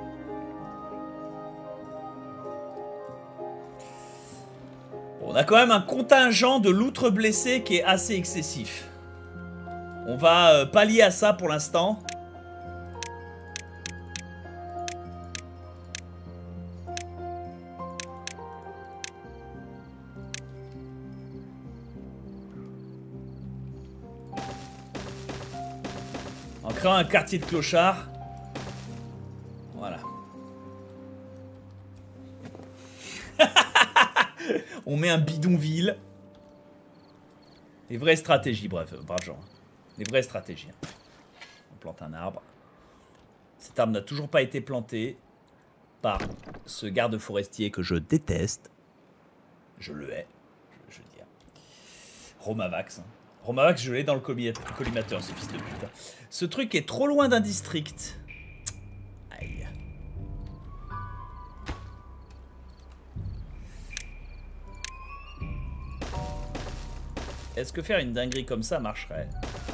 Bon, on a quand même un contingent de loutres blessés qui est assez excessif. On va euh, pallier à ça pour l'instant. En créant un quartier de clochards. Voilà. On met un bidonville. Les vraies stratégies, bref, bref genre. Les vraies stratégies. On plante un arbre. Cet arbre n'a toujours pas été planté par ce garde forestier que je déteste. Je le hais, je, je veux dire. Romavax. Hein. Romavax, je l'ai dans le collimateur, ce fils de pute. Ce truc est trop loin d'un district. Aïe. Est-ce que faire une dinguerie comme ça marcherait?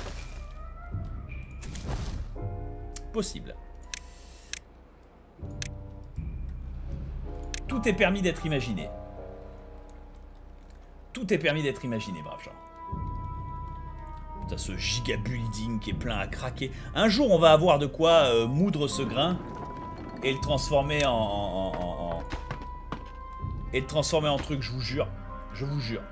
Possible. Tout est permis d'être imaginé. Tout est permis d'être imaginé, brave gens. Putain, ce giga building qui est plein à craquer. Un jour, on va avoir de quoi euh, moudre ce grain et le transformer en, en, en, en... Et le transformer en truc, je vous jure. Je vous jure.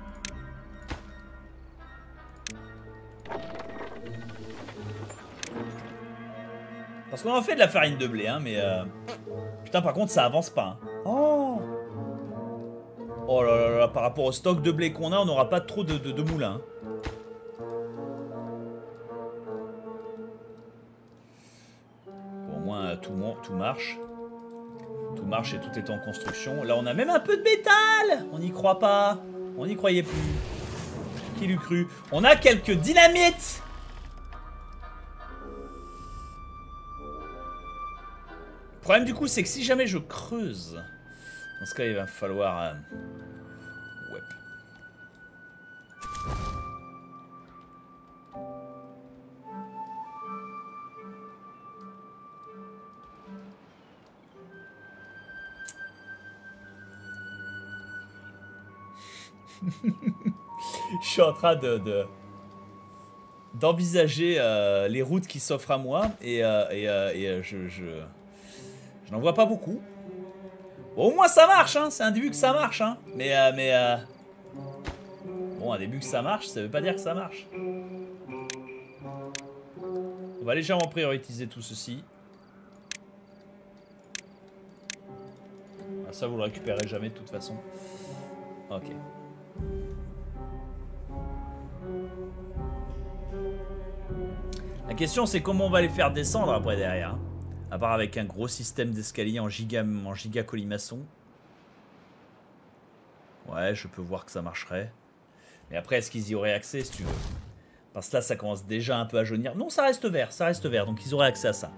Parce qu'on en fait de la farine de blé, hein, mais... Euh... Putain, par contre, ça avance pas. Hein. Oh Oh là là là, par rapport au stock de blé qu'on a, on n'aura pas trop de, de, de moulins. Bon, au moins, tout, tout marche. Tout marche et tout est en construction. Là, on a même un peu de métal. On n'y croit pas. On n'y croyait plus. Qui l'eût cru? On a quelques dynamites. Le problème du coup, c'est que si jamais je creuse, dans ce cas, il va falloir... Euh... Ouais. Je suis en train de... de... d'envisager euh, les routes qui s'offrent à moi et, euh, et, euh, et euh, je... je... Je n'en vois pas beaucoup. Bon, au moins ça marche, hein. C'est un début que ça marche, hein. Mais, euh, mais... Euh... Bon, un début que ça marche, ça veut pas dire que ça marche. On va légèrement prioriser tout ceci. Ah, ça, vous le récupérez jamais de toute façon. Ok. La question, c'est comment on va les faire descendre après derrière. À part avec un gros système d'escalier en giga, en giga colimaçon. Ouais, je peux voir que ça marcherait. Mais après, est-ce qu'ils y auraient accès, si tu veux? Parce que là, ça commence déjà un peu à jaunir. Non, ça reste vert, ça reste vert. Donc, ils auraient accès à ça.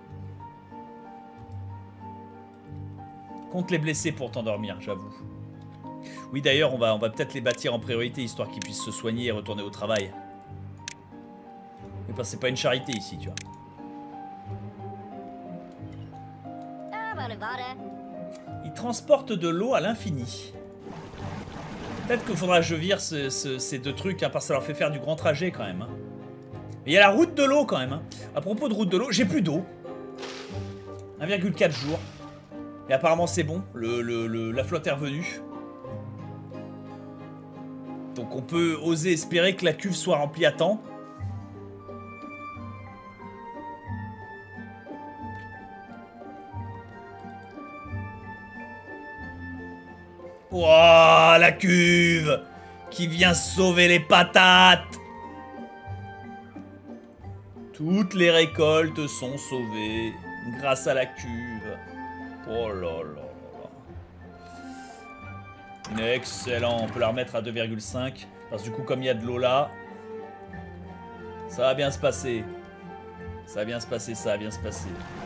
Compte les blessés pour t'endormir, j'avoue. Oui, d'ailleurs, on va, on va peut-être les bâtir en priorité, histoire qu'ils puissent se soigner et retourner au travail. Mais parce que c'est pas une charité ici, tu vois. Ils transportent de l'eau à l'infini. Peut-être qu'il faudra que je vire ce, ce, ces deux trucs, hein, parce que ça leur fait faire du grand trajet quand même. Hein. Mais il y a la route de l'eau quand même. Hein. À propos de route de l'eau, j'ai plus d'eau. un virgule quatre jours. Et apparemment c'est bon, le, le, le, la flotte est revenue. Donc on peut oser espérer que la cuve soit remplie à temps. Wouah, la cuve qui vient sauver les patates. Toutes les récoltes sont sauvées grâce à la cuve. Oh là là là là. Excellent, on peut la remettre à deux virgule cinq. Parce que du coup, comme il y a de l'eau là, ça va bien se passer. Ça va bien se passer, ça va bien se passer.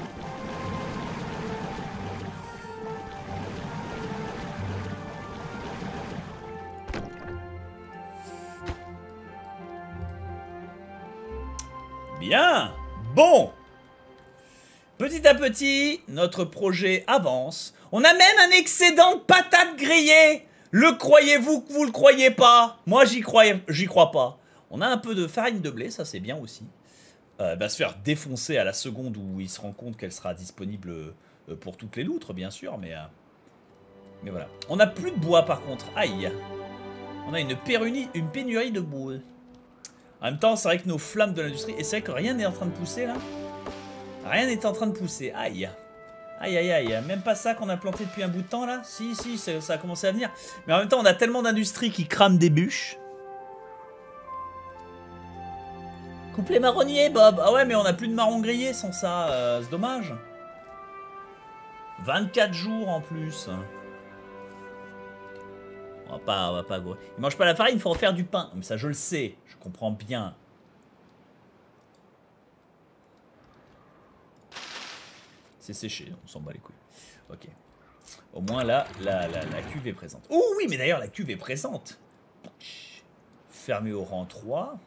Bien. Bon. Petit à petit, notre projet avance. On a même un excédent de patates grillées. Le croyez-vous que vous le croyez pas? Moi, j'y croyais, j'y crois pas. On a un peu de farine de blé, ça c'est bien aussi. Euh, elle va se faire défoncer à la seconde où il se rend compte qu'elle sera disponible euh, pour toutes les loutres, bien sûr, mais... Euh, mais voilà. On n'a plus de bois par contre. Aïe. On a une, pérunie, une pénurie de bois. En même temps, c'est vrai que nos flammes de l'industrie... Et c'est vrai que rien n'est en train de pousser, là. Rien n'est en train de pousser. Aïe. Aïe, aïe, aïe. Même pas ça qu'on a planté depuis un bout de temps, là. Si, si, ça, ça a commencé à venir. Mais en même temps, on a tellement d'industries qui crament des bûches. Coupe les marronniers, Bob. Ah ouais, mais on a plus de marrons grillés sans ça. Euh, c'est dommage. vingt-quatre jours en plus. On va pas, on va pas, gros. Ils mangent pas la farine, il faut en faire du pain. Mais ça, je le sais. Je comprends bien. C'est séché, on s'en bat les couilles. Ok. Au moins là, la, la, la cuve est présente. Oh oui, mais d'ailleurs, la cuve est présente. Fermé au rang trois.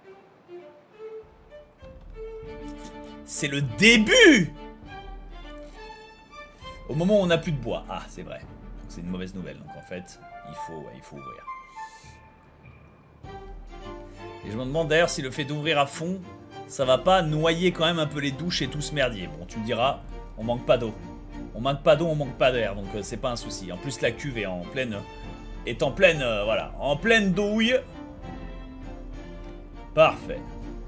C'est le début. Au moment où on n'a plus de bois. Ah, c'est vrai. C'est une mauvaise nouvelle. Donc en fait, il faut, ouais, il faut ouvrir. Et je me demande d'ailleurs si le fait d'ouvrir à fond, ça va pas noyer quand même un peu les douches et tout ce merdier. Bon, tu me diras, on manque pas d'eau. On manque pas d'eau, on manque pas d'air. Donc euh, c'est pas un souci. En plus, la cuve est en pleine... Est en pleine... Euh, voilà. En pleine douille. Parfait.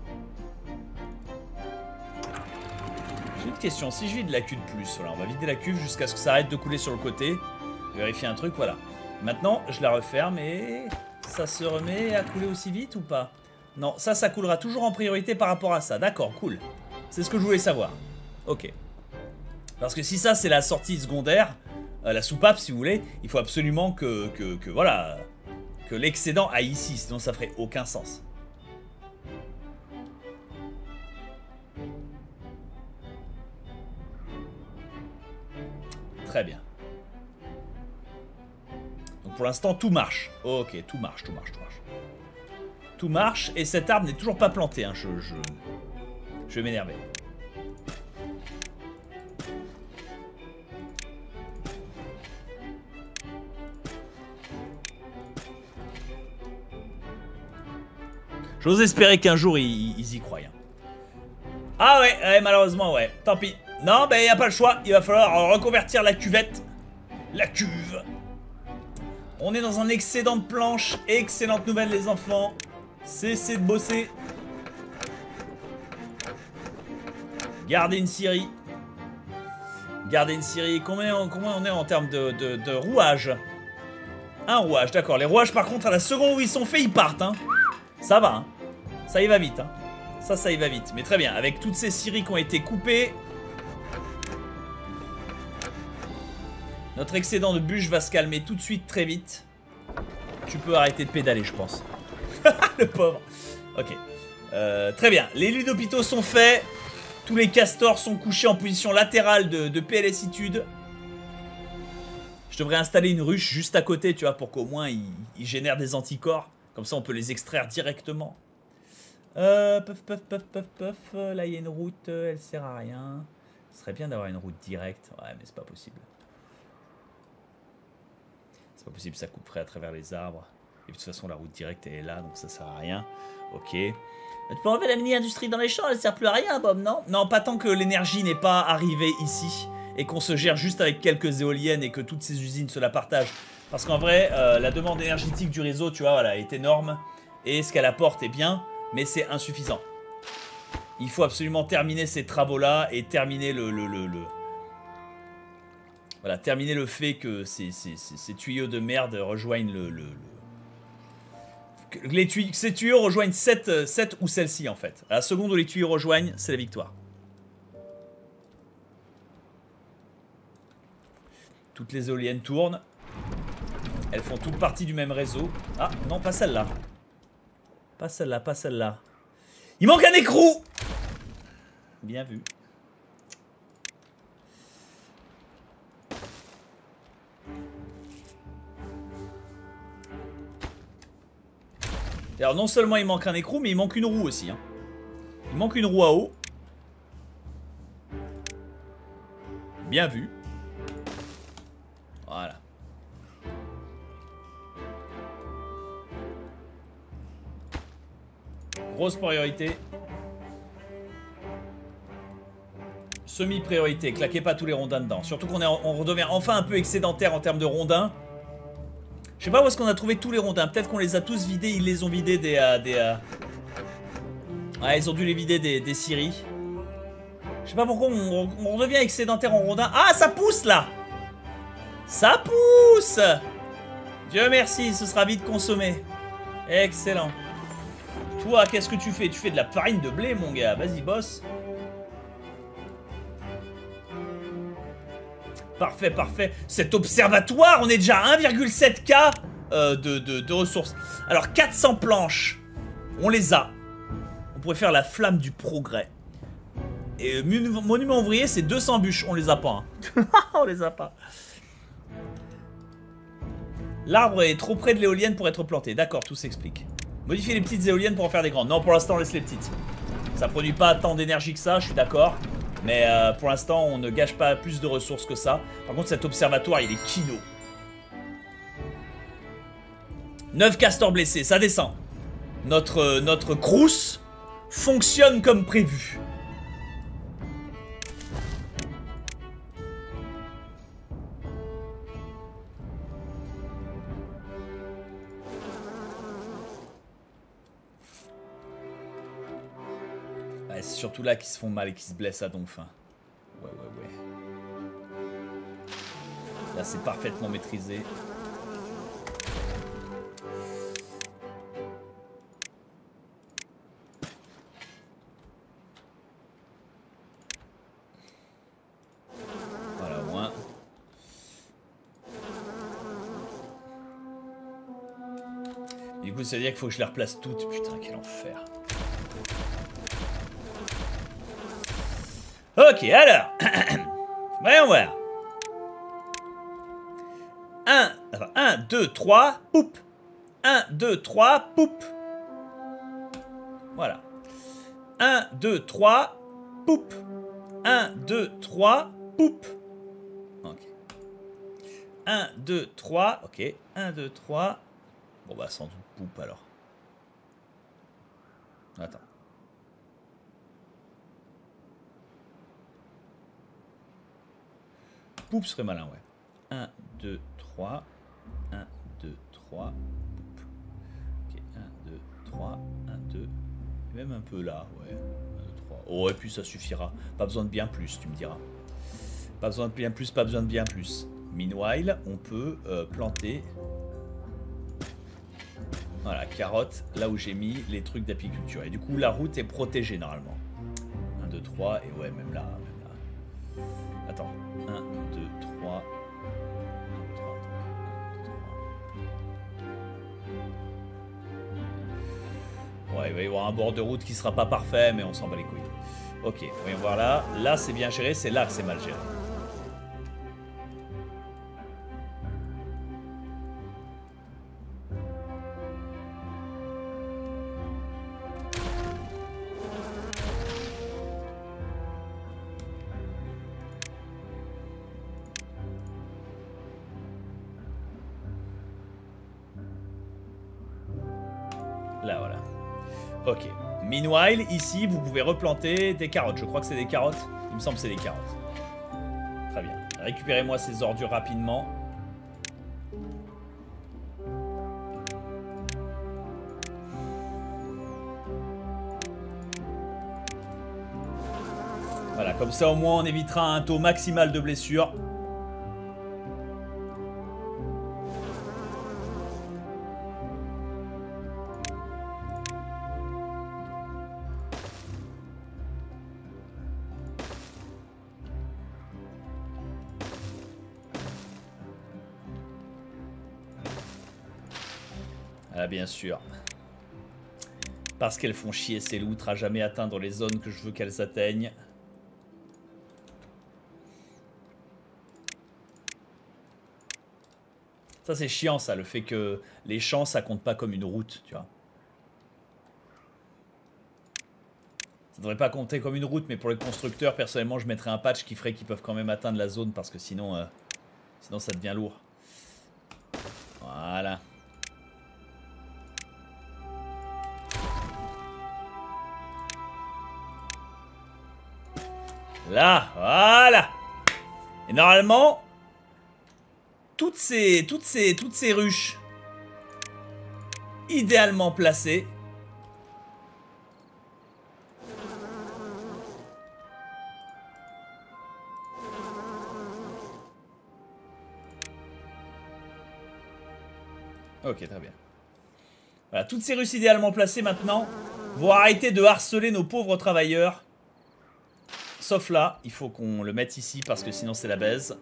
J'ai une question, si je vide la cuve de plus, voilà, on va vider la cuve jusqu'à ce que ça arrête de couler sur le côté. Vérifier un truc, voilà. Maintenant, je la referme et ça se remet à couler aussi vite ou pas? Non, ça, ça coulera toujours en priorité par rapport à ça. D'accord, cool. C'est ce que je voulais savoir. Ok. Parce que si ça, c'est la sortie secondaire, euh, la soupape, si vous voulez, il faut absolument que, que, que voilà, que l'excédent aille ici, sinon ça ferait aucun sens. Très bien. Donc pour l'instant, tout marche. Ok, tout marche, tout marche, tout marche. Tout marche, et cet arbre n'est toujours pas planté. Hein. Je, je, je vais m'énerver. J'ose espérer qu'un jour, ils, ils y croient. Hein. Ah ouais, ouais, malheureusement, ouais. Tant pis. Non, ben, il n'y a pas le choix. Il va falloir reconvertir la cuvette. La cuve. On est dans un excédent de planches. Excellente nouvelle, les enfants. Cessez de bosser. Gardez une scierie. Gardez une scierie. Combien, combien on est en termes de, de, de rouage? Un rouage, d'accord. Les rouages, par contre, à la seconde où ils sont faits, ils partent. Hein. Ça va. Hein. Ça y va vite. Hein. Ça, ça y va vite. Mais très bien. Avec toutes ces scieries qui ont été coupées... Notre excédent de bûche va se calmer tout de suite, très vite. Tu peux arrêter de pédaler, je pense. Le pauvre. Ok. Euh, très bien. Les lits d'hôpitaux sont faits. Tous les castors sont couchés en position latérale de, de PLSitude. Je devrais installer une ruche juste à côté, tu vois, pour qu'au moins ils, ils génèrent des anticorps. Comme ça, on peut les extraire directement. Euh, puff, puff, puff, puff, puff. Là, il y a une route, elle sert à rien. Ce serait bien d'avoir une route directe. Ouais, mais c'est pas possible. C'est pas possible, ça couperait à travers les arbres. Et de toute façon, la route directe elle est là, donc ça sert à rien. Ok. Tu peux enlever la mini-industrie dans les champs, elle sert plus à rien, Bob, non? Non, pas tant que l'énergie n'est pas arrivée ici et qu'on se gère juste avec quelques éoliennes et que toutes ces usines se la partagent. Parce qu'en vrai, euh, la demande énergétique du réseau, tu vois, voilà, est énorme. Et ce qu'elle apporte est bien, mais c'est insuffisant. Il faut absolument terminer ces travaux-là et terminer le... le, le, le... Voilà, terminer le fait que ces, ces, ces, ces tuyaux de merde rejoignent le... le, le... Que les tuyaux, ces tuyaux rejoignent cette, cette ou celle-ci, en fait. À la seconde où les tuyaux rejoignent, c'est la victoire. Toutes les éoliennes tournent. Elles font toutes partie du même réseau. Ah, non, pas celle-là. Pas celle-là, pas celle-là. Il manque un écrou. Bien vu. Alors non seulement il manque un écrou, mais il manque une roue aussi. Hein. Il manque une roue à eau. Bien vu. Voilà. Grosse priorité. Semi-priorité. Claquez pas tous les rondins dedans. Surtout qu'on est en, on redevient enfin un peu excédentaire en termes de rondins. Je sais pas où est-ce qu'on a trouvé tous les rondins. Peut-être qu'on les a tous vidés. Ils les ont vidés des... Euh, des euh... Ouais, ils ont dû les vider des, des scieries. Je sais pas pourquoi on, on redevient excédentaire en rondins. Ah, ça pousse là. Ça pousse. Dieu merci, ce sera vite consommé. Excellent. Toi, qu'est-ce que tu fais? Tu fais de la farine de blé, mon gars. Vas-y, boss. Parfait, parfait. Cet observatoire, on est déjà à un virgule sept K euh, de, de, de ressources. Alors, quatre cents planches. On les a. On pourrait faire la flamme du progrès. Et euh, monument ouvrier, c'est deux cents bûches. On les a pas. Hein. On les a pas. L'arbre est trop près de l'éolienne pour être planté. D'accord, tout s'explique. Modifier les petites éoliennes pour en faire des grandes. Non, pour l'instant, on laisse les petites. Ça produit pas tant d'énergie que ça, je suis d'accord. Mais euh, pour l'instant, on ne gâche pas plus de ressources que ça. Par contre, cet observatoire, il est kino. neuf castors blessés, ça descend. Notre, euh, notre Crous fonctionne comme prévu. C'est surtout là qu'ils se font mal et qu'ils se blessent à donf. Hein. Ouais, ouais, ouais. Là, c'est parfaitement maîtrisé. Voilà, au moins. Du coup, ça veut dire qu'il faut que je les replace toutes. Putain, quel enfer. Ok, alors. Voyons voir. un, un, deux, trois, poup. un, deux, trois, poup. Voilà. un, deux, trois, poup. un, deux, trois, poup. Ok. un, deux, trois, ok. un, deux, trois. Bon, bah, sans doute poup alors. Attends. Poup serait malin, ouais. un, deux, trois. un, deux, trois. Poup. Ok, un, deux, trois. un, deux. Et même un peu là, ouais. un, deux, trois. Oh, et puis ça suffira. Pas besoin de bien plus, tu me diras. Pas besoin de bien plus, pas besoin de bien plus. Meanwhile, on peut euh, planter. Voilà, carottes, là où j'ai mis les trucs d'apiculture. Et du coup, la route est protégée normalement. un, deux, trois. Et ouais, même là. Même là. Attends. un, deux, trois. Ouais, il va y avoir un bord de route qui sera pas parfait, mais on s'en bat les couilles. Ok, voyons voir là. Là, c'est bien géré, c'est là que c'est mal géré. Là, voilà. Ok. Meanwhile, ici, vous pouvez replanter des carottes. Je crois que c'est des carottes. Il me semble que c'est des carottes. Très bien. Récupérez-moi ces ordures rapidement. Voilà, comme ça au moins on évitera un taux maximal de blessures. Ah, bien sûr. Parce qu'elles font chier ces loutres à jamais atteindre les zones que je veux qu'elles atteignent. Ça c'est chiant ça, le fait que les champs ça compte pas comme une route, tu vois. Ça devrait pas compter comme une route, mais pour les constructeurs, personnellement je mettrais un patch qui ferait qu'ils peuvent quand même atteindre la zone parce que sinon, euh, sinon ça devient lourd. Voilà. Là, voilà. Et normalement, toutes ces, toutes ces, toutes ces ruches idéalement placées. Ok, très bien. Voilà, toutes ces ruches idéalement placées maintenant vont arrêter de harceler nos pauvres travailleurs. Sauf là, il faut qu'on le mette ici parce que sinon c'est la baise.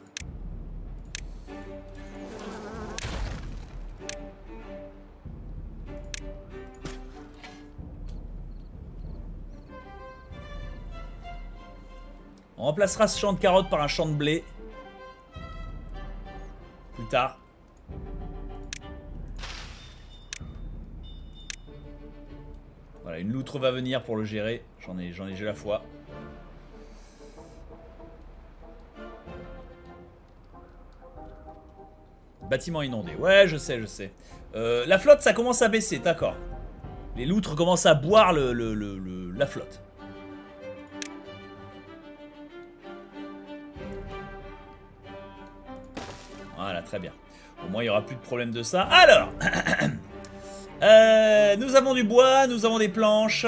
On remplacera ce champ de carottes par un champ de blé. Plus tard. Voilà, une loutre va venir pour le gérer. J'en ai, j'en ai, j'ai la foi. Bâtiment inondé. Ouais, je sais, je sais. Euh, la flotte, ça commence à baisser, d'accord. Les loutres commencent à boire le, le, le, le, la flotte. Voilà, très bien. Au moins, il n'y aura plus de problème de ça. Alors euh, nous avons du bois, nous avons des planches.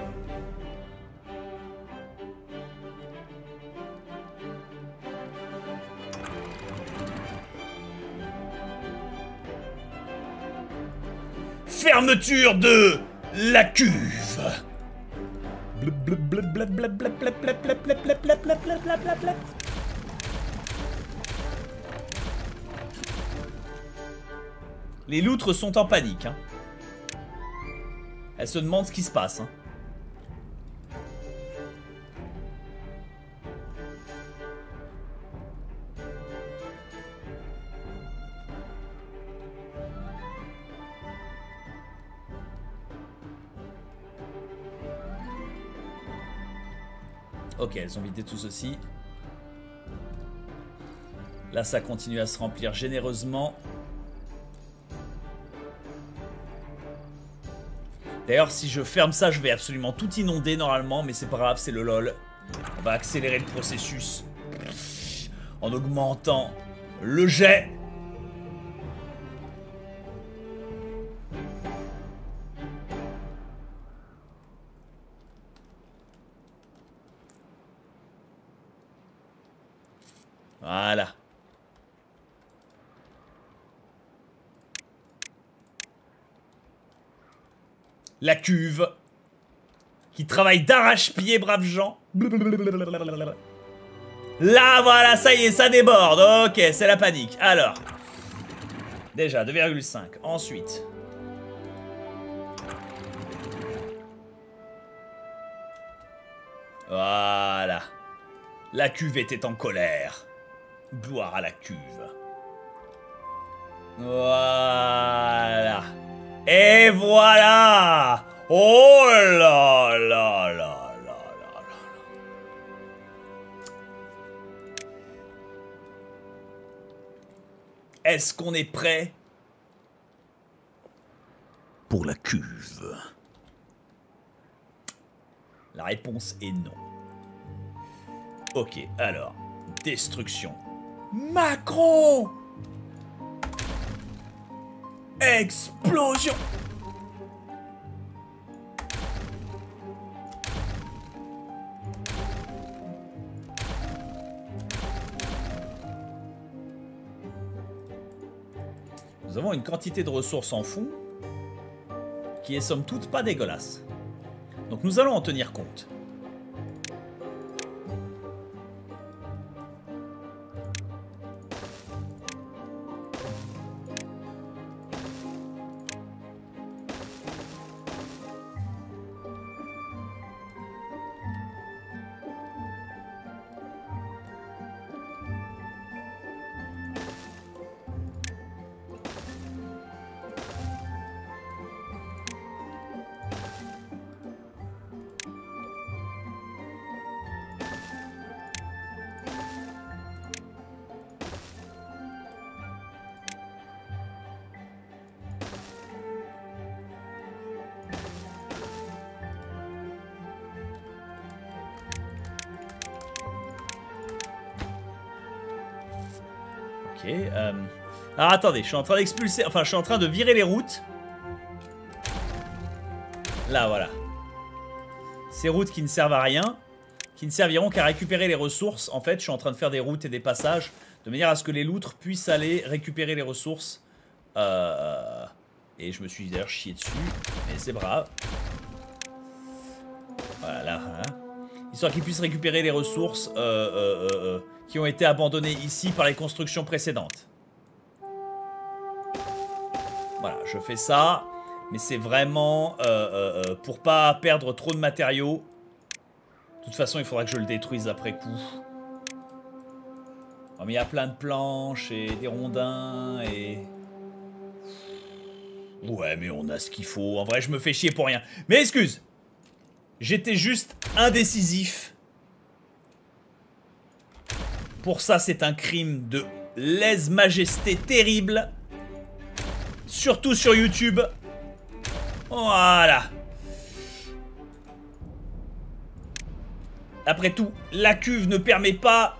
Fermeture de la cuve. Les loutres sont en panique. Hein. Elles se demandent ce qui se passe. Hein. Ok, elles ont vidé tout ceci. Là, ça continue à se remplir généreusement. D'ailleurs, si je ferme ça, je vais absolument tout inonder normalement, mais c'est pas grave, c'est le LOL. On va accélérer le processus en augmentant le jet. Voilà. La cuve. Qui travaille d'arrache-pied, braves gens. Là, voilà, ça y est, ça déborde. Ok, c'est la panique. Alors. Déjà, deux virgule cinq. Ensuite. Voilà. La cuve était en colère. Gloire à la cuve. Voilà. Et voilà. Oh là là là là là là. Est-ce qu'on est prêt pour la cuve? La réponse est non. Ok, alors. Destruction. Macron! Explosion! Nous avons une quantité de ressources en fond qui est somme toute pas dégueulasse. Donc nous allons en tenir compte. Ok. Euh... Alors attendez, je suis en train d'expulser... Enfin, je suis en train de virer les routes. Là, voilà. Ces routes qui ne servent à rien. Qui ne serviront qu'à récupérer les ressources. En fait, je suis en train de faire des routes et des passages. De manière à ce que les loutres puissent aller récupérer les ressources. Euh... Et je me suis d'ailleurs chié dessus. Mais c'est brave. Voilà, voilà. Histoire qu'ils puissent récupérer les ressources euh, euh, euh, euh, qui ont été abandonnées ici par les constructions précédentes. Voilà, je fais ça. Mais c'est vraiment euh, euh, euh, pour pas perdre trop de matériaux. De toute façon, il faudra que je le détruise après coup. Oh, mais il y a plein de planches et des rondins et... Ouais, mais on a ce qu'il faut. En vrai, je me fais chier pour rien. Mais excuse, j'étais juste indécisif. Pour ça, c'est un crime de lèse-majesté terrible. Surtout sur YouTube. Voilà. Après tout, la cuve ne permet pas...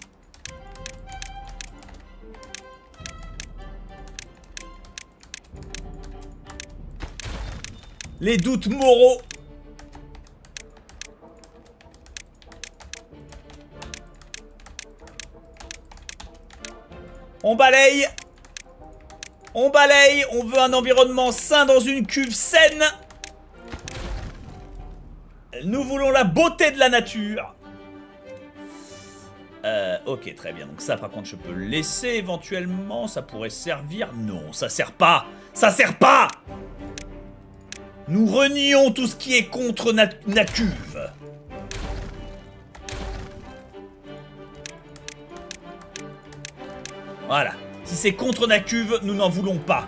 Les doutes moraux. On balaye. On balaye. On veut un environnement sain dans une cuve saine. Nous voulons la beauté de la nature. Euh, ok, très bien. Donc ça, par contre, je peux le laisser éventuellement. Ça pourrait servir. Non, ça sert pas. Ça sert pas. Nous renions tout ce qui est contre na, na cuve. Voilà. Si c'est contre la cuve, nous n'en voulons pas.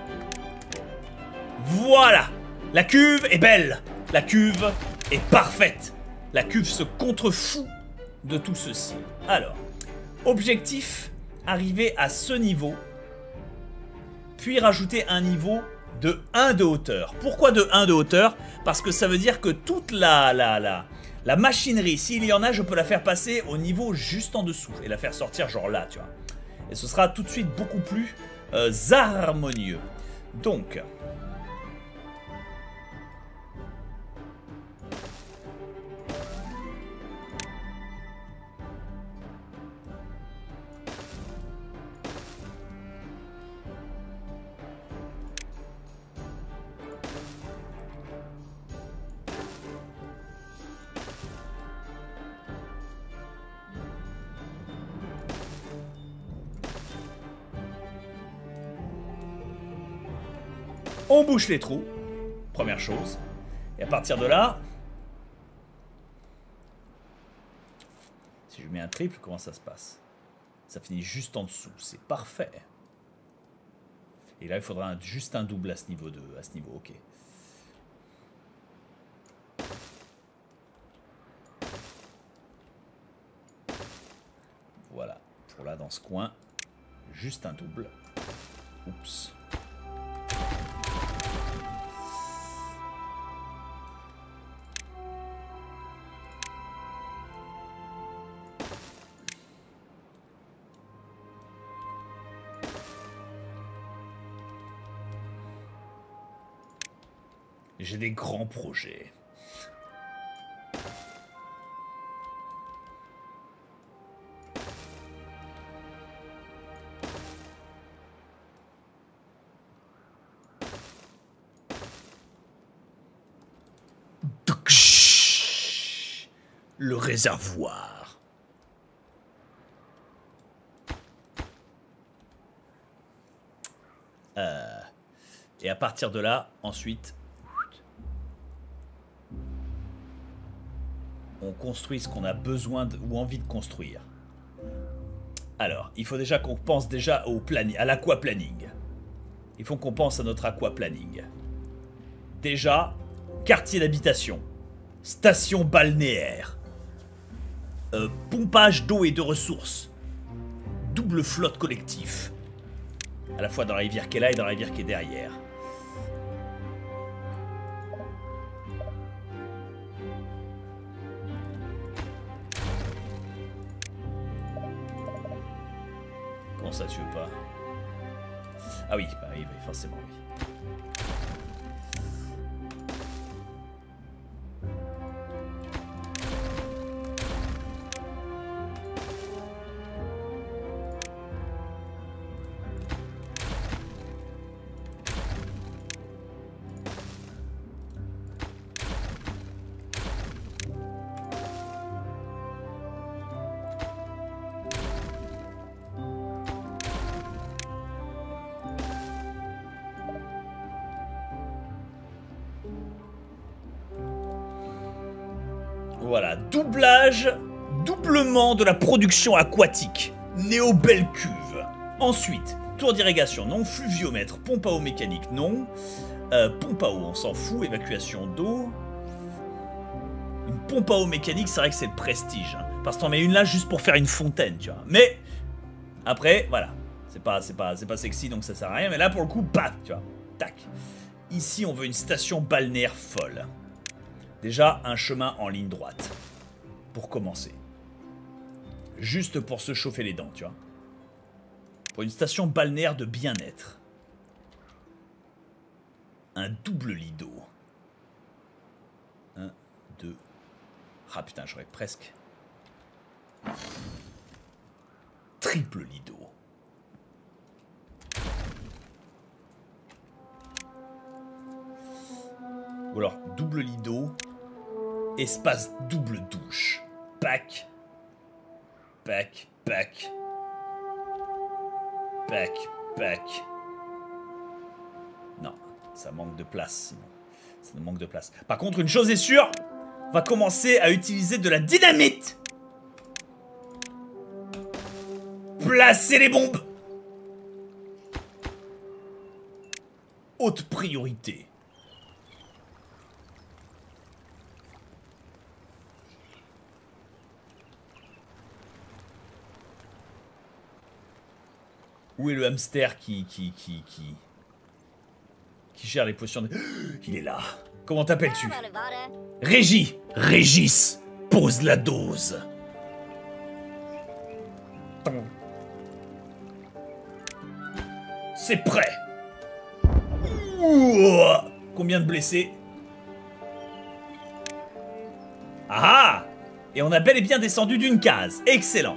Voilà. La cuve est belle. La cuve est parfaite. La cuve se contrefout de tout ceci. Alors, objectif, arriver à ce niveau, puis rajouter un niveau de un de hauteur. Pourquoi de un de hauteur? Parce que ça veut dire que toute la, la, la, la machinerie, s'il y en a, je peux la faire passer au niveau juste en dessous et la faire sortir genre là, tu vois. Et ce sera tout de suite beaucoup plus euh, harmonieux. Donc... On bouche les trous, première chose. Et à partir de là... Si je mets un triple, comment ça se passe? Ça finit juste en dessous, c'est parfait. Et là, il faudra un, juste un double à ce niveau de, à ce niveau, ok. Voilà, pour là, dans ce coin, juste un double. Oups. J'ai des grands projets. Le réservoir. Euh, et à partir de là, ensuite... on construit ce qu'on a besoin de, ou envie de construire. Alors, il faut déjà qu'on pense déjà au planning, à l'aquaplanning. Il faut qu'on pense à notre aquaplanning. Déjà, quartier d'habitation, station balnéaire, euh, pompage d'eau et de ressources, double flotte collectif, à la fois dans la rivière qui est là et dans la rivière qui est derrière. Comment ça, tu veux pas? Ah oui, bah oui, oui, forcément, oui. Voilà, doublage, doublement de la production aquatique. Néo belle cuve. Ensuite, tour d'irrigation, non. Fluviomètre, pompe à eau mécanique, non. Euh, pompe à eau, on s'en fout. Évacuation d'eau. Une pompe à eau mécanique, c'est vrai que c'est le prestige. Hein, parce que t'en mets une là juste pour faire une fontaine, tu vois. Mais, après, voilà. C'est pas, c'est pas, c'est pas sexy, donc ça sert à rien. Mais là, pour le coup, paf, tu vois. Tac. Ici, on veut une station balnéaire folle. Déjà, un chemin en ligne droite. Pour commencer. Juste pour se chauffer les dents, tu vois. Pour une station balnéaire de bien-être. Un double lit d'eau. Un, deux. Ah putain, j'aurais presque. Triple lit d'eau. Ou alors, double lit d'eau. Espace double douche. Pack. Pack, pack. Pack, pack. Non, ça manque de place sinon. Ça nous manque de place. Par contre, une chose est sûre, on va commencer à utiliser de la dynamite. Placer les bombes. Haute priorité. Où est le hamster qui, qui, qui, qui, qui gère les potions de... Il est là. Comment t'appelles-tu? Régie. Régis. Pose la dose. C'est prêt. Ouah. Combien de blessés? Ah! Et on a bel et bien descendu d'une case. Excellent.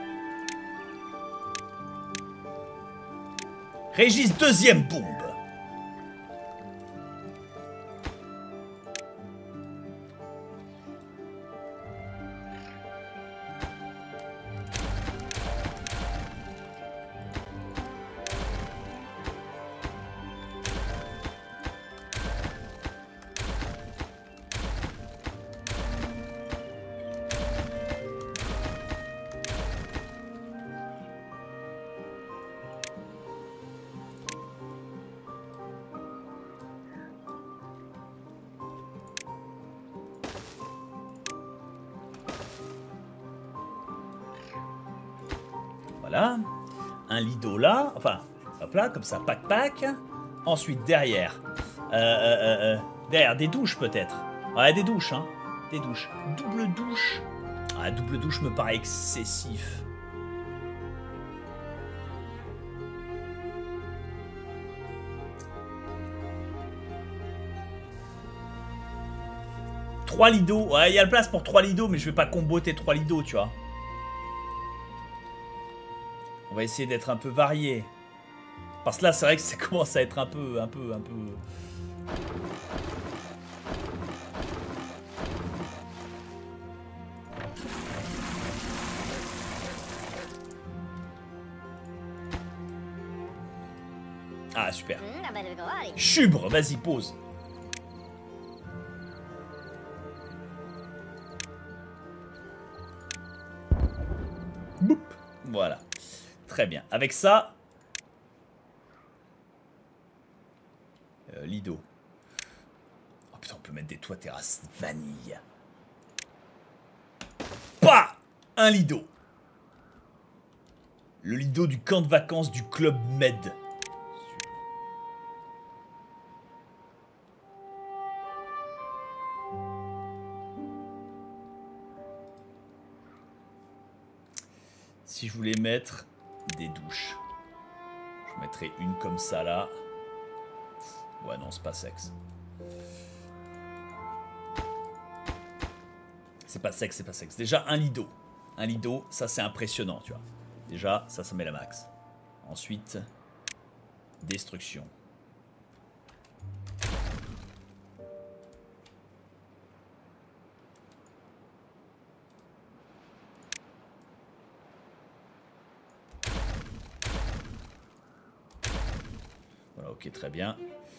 Régis, deuxième bombe. Voilà. Un lit d'eau là. Enfin, hop là, comme ça, pack pack. Ensuite, derrière. Euh, euh, euh, derrière, des douches peut-être. Ouais, des douches, hein. Des douches. Double douche. Ah, double douche me paraît excessif. Trois lits d'eau. Ouais, il y a la place pour trois lits d'eau, mais je vais pas comboter trois lits d'eau, tu vois. On va essayer d'être un peu varié. Parce que là, c'est vrai que ça commence à être un peu, un peu, un peu... Ah, super. Chubre, vas-y, pose. Boop. Voilà. Très bien. Avec ça... Euh, Lido. Oh putain, on peut mettre des toits terrasses vanille. Pas un Lido. Le Lido du camp de vacances du Club Med. Si je voulais mettre des douches. mettrai une comme ça là. Ouais, non, c'est pas sexe. C'est pas sexe, c'est pas sexe. Déjà, un lido. Un lido, ça c'est impressionnant, tu vois. Déjà, ça, ça met la max. Ensuite, destruction. Voilà, ok, très bien.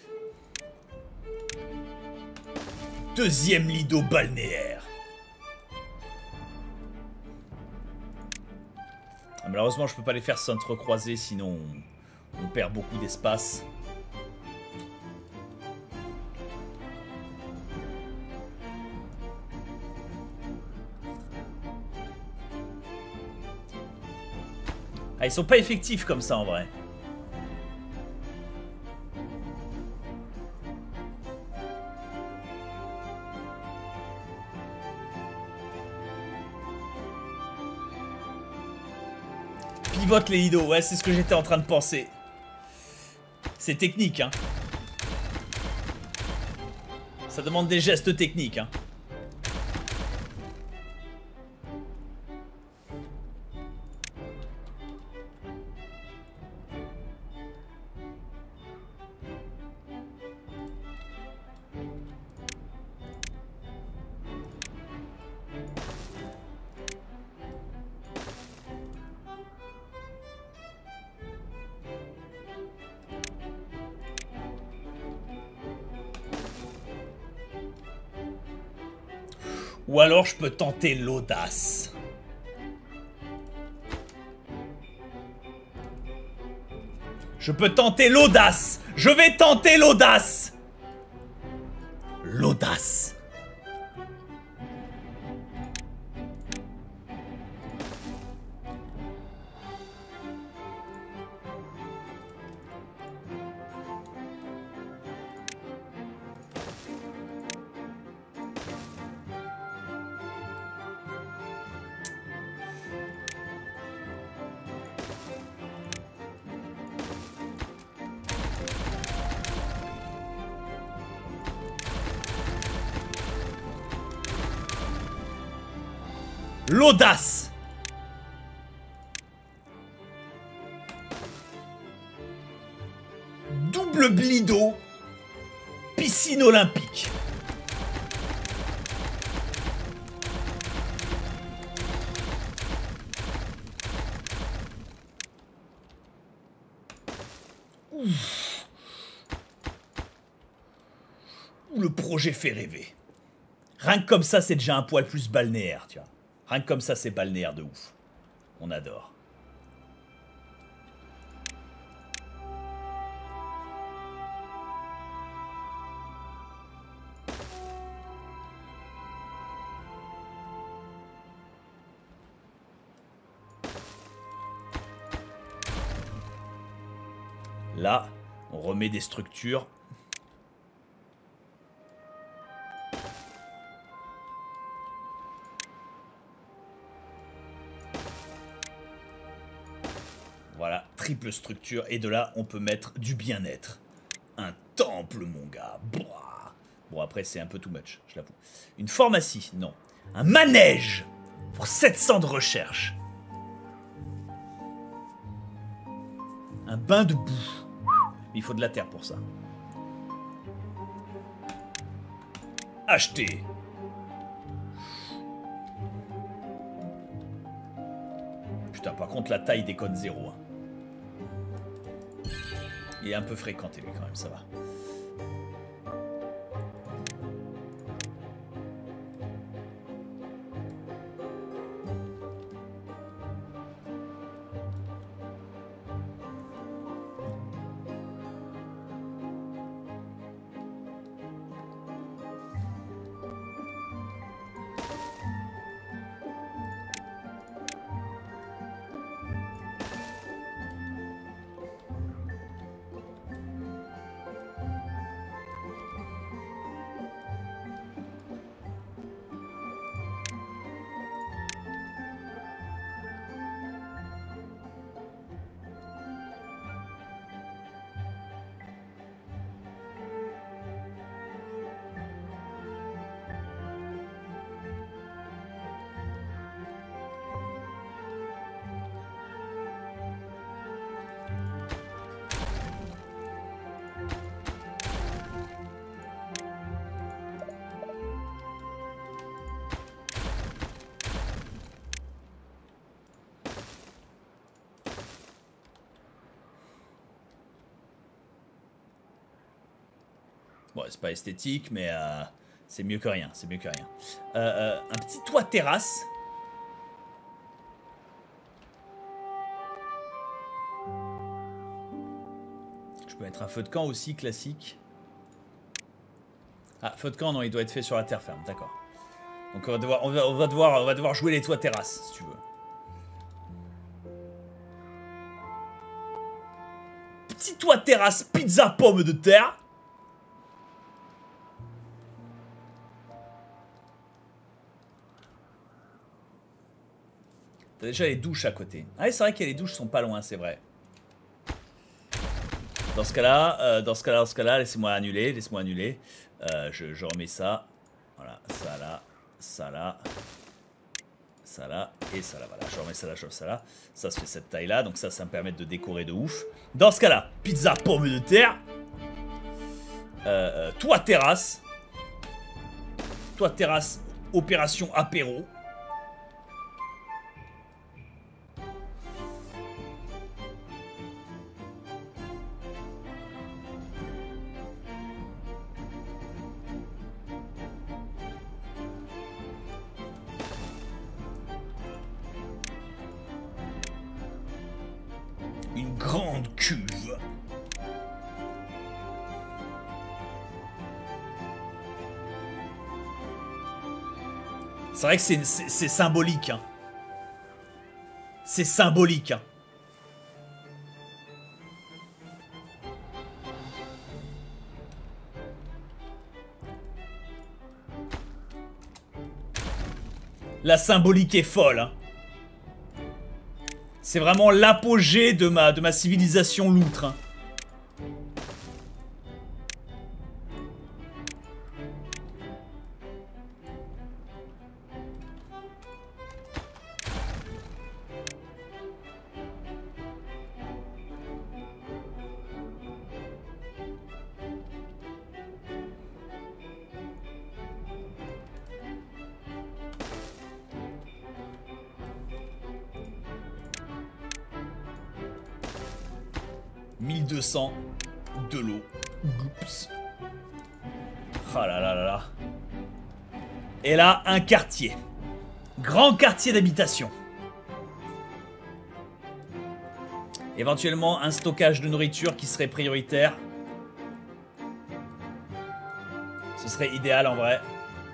Deuxième lido balnéaire. Ah, malheureusement, je peux pas les faire s'entrecroiser, sinon on, on perd beaucoup d'espace. Ah, ils sont pas effectifs comme ça en vrai. Pivote les lidos, ouais, c'est ce que j'étais en train de penser. C'est technique, hein. Ça demande des gestes techniques, hein. Ou alors je peux tenter l'audace. Je peux tenter l'audace. Je vais tenter l'audace. L'audace. L'audace. Double blido. Piscine olympique. Ouf. Le projet fait rêver. Rien que comme ça, c'est déjà un poil plus balnéaire, tu vois. Rien que comme ça, c'est balnéaire de ouf. On adore. Là, on remet des structures. Voilà, triple structure. Et de là, on peut mettre du bien-être. Un temple, mon gars. Bouah. Bon, après, c'est un peu too much, je l'avoue. Une pharmacie, non. Un manège pour sept cents de recherche. Un bain de boue. Il faut de la terre pour ça. Acheter. Putain, par contre, la taille déconne zéro. Hein. Il est un peu fréquenté, lui, quand même, ça va. Bon, c'est pas esthétique, mais euh, c'est mieux que rien. C'est mieux que rien. Euh, euh, un petit toit terrasse. Je peux mettre un feu de camp aussi, classique. Ah, feu de camp, non, il doit être fait sur la terre ferme, d'accord. Donc on va, devoir, on, va, on, va devoir, on va devoir jouer les toits terrasses, si tu veux. Petit toit terrasse, pizza pomme de terre. T'as déjà les douches à côté. Ah, c'est vrai que les douches sont pas loin, c'est vrai. Dans ce cas-là, euh, dans ce cas-là, dans ce cas-là, laissez-moi annuler, laissez-moi annuler. Euh, je, je remets ça. Voilà, ça là, ça là, ça là, et ça là. Voilà, je remets ça là, je remets ça là. Ça se fait cette taille-là, donc ça, ça me permet de décorer de ouf. Dans ce cas-là, pizza pomme de terre. Euh, toit terrasse. Toit terrasse, opération apéro. Une grande cuve. C'est vrai que c'est symbolique. Hein. C'est symbolique. Hein. La symbolique est folle. Hein. C'est vraiment l'apogée de ma, de ma civilisation loutre. Hein. mille deux cents de l'eau. Oups. Ah là là là là. Et là, un quartier. Grand quartier d'habitation. Éventuellement, un stockage de nourriture qui serait prioritaire. Ce serait idéal en vrai.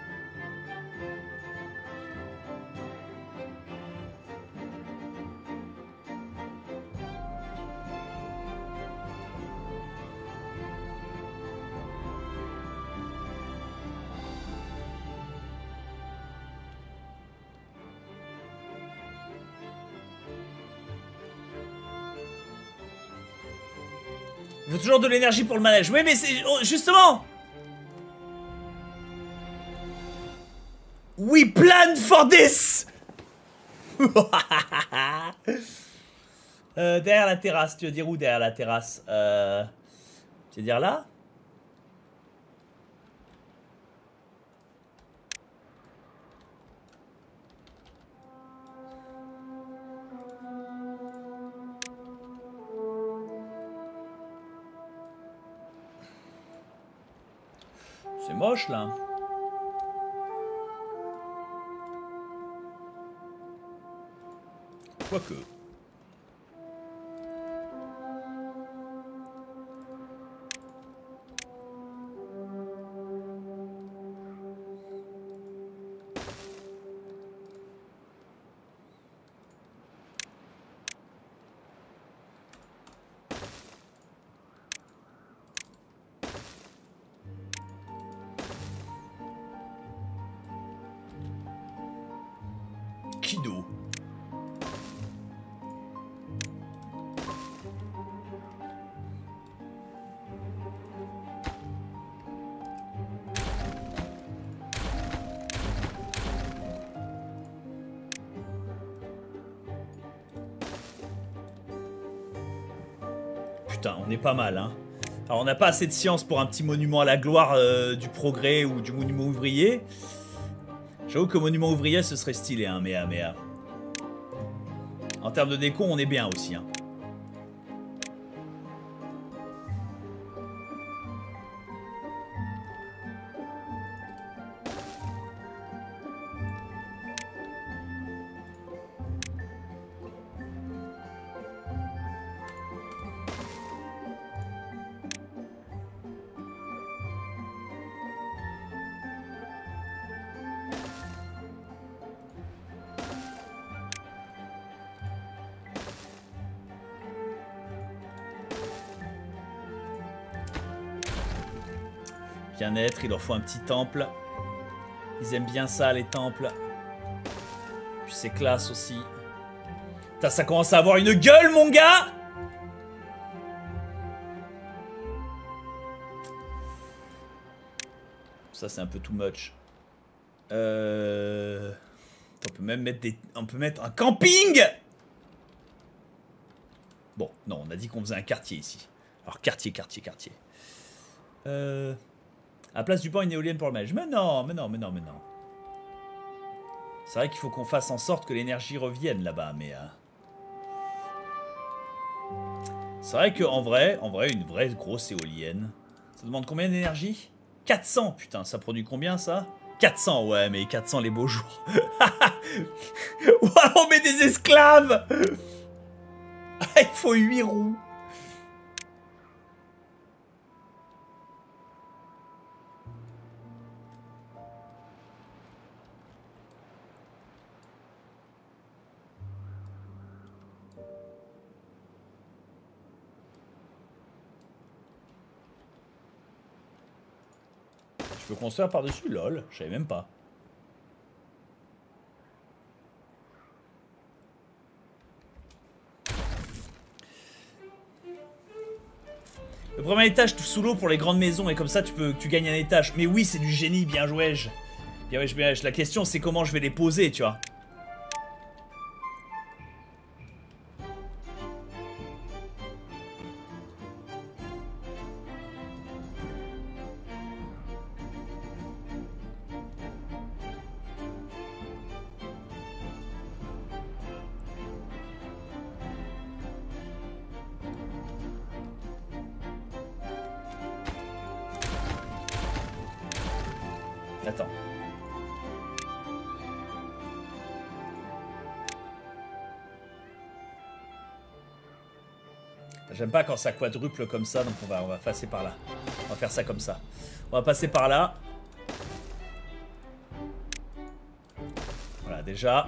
Il faut toujours de l'énergie pour le manège. Oui, mais c'est... Justement! We planned for this! euh, derrière la terrasse. Tu veux dire où derrière la terrasse? euh... Tu veux dire là? C'est moche là. Quoique. Kido. Putain, on est pas mal, hein. Alors, on n'a pas assez de science pour un petit monument à la gloire euh, du progrès ou du monument ouvrier. J'avoue que monument ouvrier, ce serait stylé, hein, mais... mais euh, en termes de déco, on est bien aussi, hein. Bien-être, il leur faut un petit temple. Ils aiment bien ça, les temples. Puis c'est classe aussi. Putain, ça commence à avoir une gueule, mon gars! Ça, c'est un peu too much. Euh... On peut même mettre des... On peut mettre un camping! Bon, non, on a dit qu'on faisait un quartier ici. Alors, quartier, quartier, quartier. Euh... À la place du banc, une éolienne pour le manège. Mais non, mais non, mais non, mais non. C'est vrai qu'il faut qu'on fasse en sorte que l'énergie revienne là-bas, mais... Euh... C'est vrai qu'en vrai, en vrai, une vraie grosse éolienne, ça demande combien d'énergie? quatre cents, putain, ça produit combien ça? quatre cents, ouais, mais quatre cents les beaux jours. Ouah, on met des esclaves. Il faut huit roues. Je peux construire par-dessus, lol, je savais même pas. Le premier étage sous l'eau pour les grandes maisons et comme ça tu peux tu gagnes un étage. Mais oui, c'est du génie, bien joué. Bien joué, bien joué. La question c'est comment je vais les poser, tu vois. Attends. J'aime pas quand ça quadruple comme ça, donc on va, on va passer par là. On va faire ça comme ça. On va passer par là. Voilà, déjà.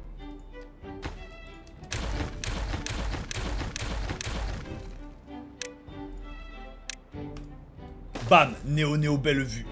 Bam, Néo Néo belle vue.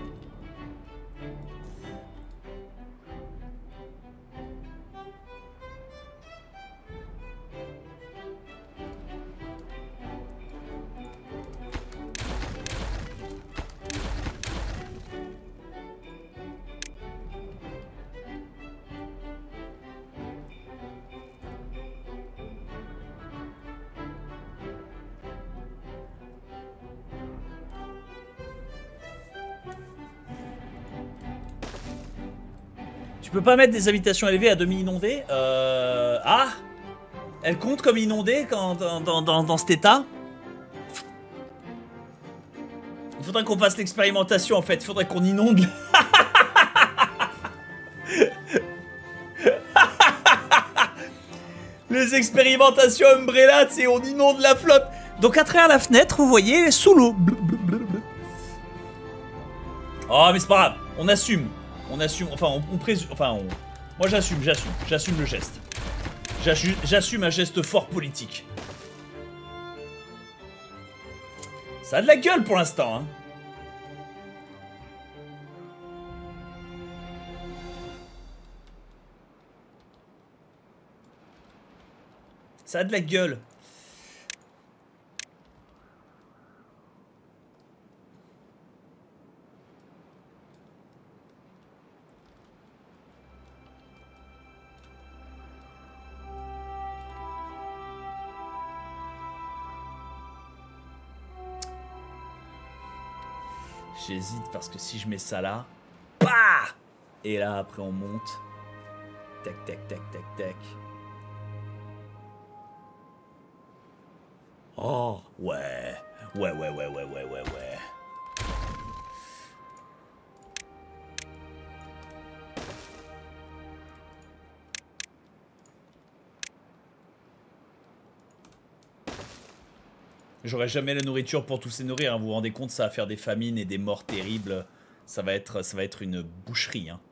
Tu peux pas mettre des habitations élevées à demi inondées euh... Ah, elle compte comme inondée quand, dans, dans, dans, dans cet état. Il faudrait qu'on fasse l'expérimentation en fait. Il faudrait qu'on inonde. Les expérimentations Umbrella, tu sais, on inonde la flotte. Donc à travers la fenêtre, vous voyez, sous l'eau. Oh mais c'est pas grave, on assume. On assume, enfin on, on présume, enfin on... Moi j'assume, j'assume, j'assume le geste. J'assume un geste fort politique. Ça a de la gueule pour l'instant, hein. Ça a de la gueule. J'hésite parce que si je mets ça là, bah et là après on monte. Tac tac tac tac tac. Oh ouais, ouais ouais ouais ouais ouais ouais ouais. J'aurai jamais la nourriture pour tous ces nourrir, hein. Vous vous rendez compte, ça va faire des famines et des morts terribles. Ça va être, ça va être une boucherie, hein.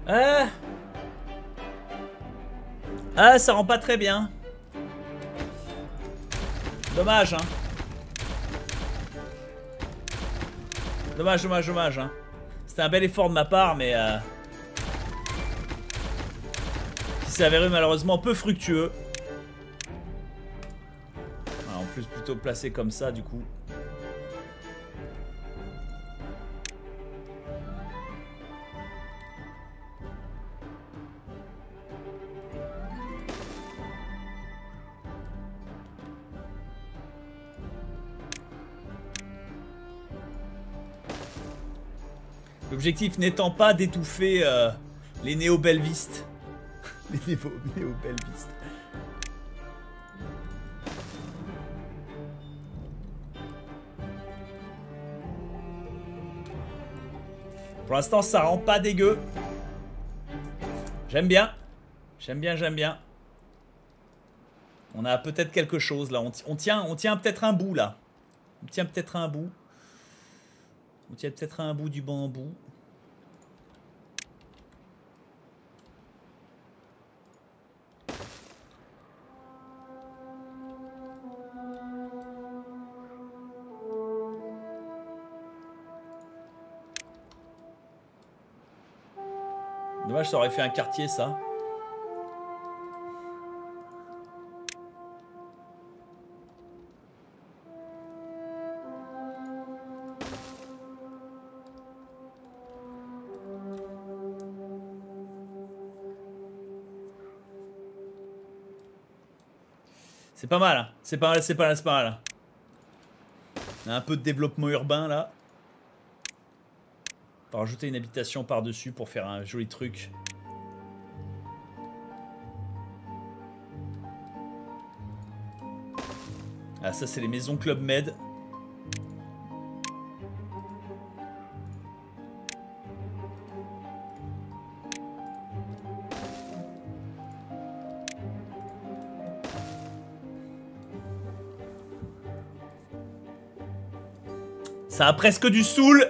Ah. Ah, ça rend pas très bien. Dommage, hein. Dommage, dommage, dommage, hein. C'était un bel effort de ma part, mais... Euh... qui s'est avéré malheureusement peu fructueux. Ah, en plus, plutôt placé comme ça, du coup. L'objectif n'étant pas d'étouffer euh, les néo-belvistes. Les néo-belvistes. Pour l'instant, ça rend pas dégueu. J'aime bien. J'aime bien, j'aime bien. On a peut-être quelque chose là. On, on tient, on tient peut-être un bout là. On tient peut-être un bout. On tient peut-être un bout du bambou. Dommage, ça aurait fait un quartier, ça. C'est pas mal, hein. C'est pas mal, c'est pas mal, c'est pas mal. On a un peu de développement urbain, là. On va rajouter une habitation par-dessus pour faire un joli truc. Ah, ça, c'est les maisons Club Med. Ça a presque du saoul.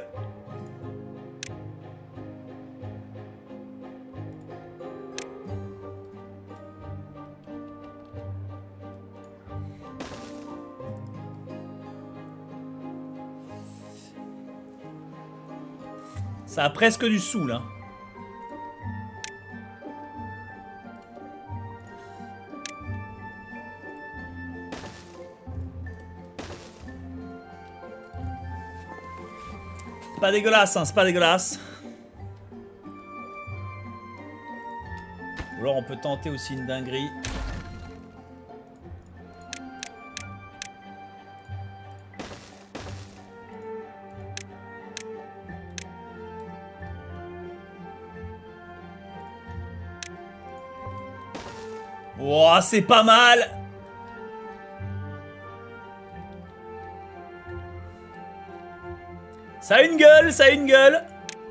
Ça a presque du saoul, hein. C'est pas dégueulasse, hein, c'est pas dégueulasse. Ou alors on peut tenter aussi une dinguerie. Oh, c'est pas mal. Ça a une gueule, ça a une gueule.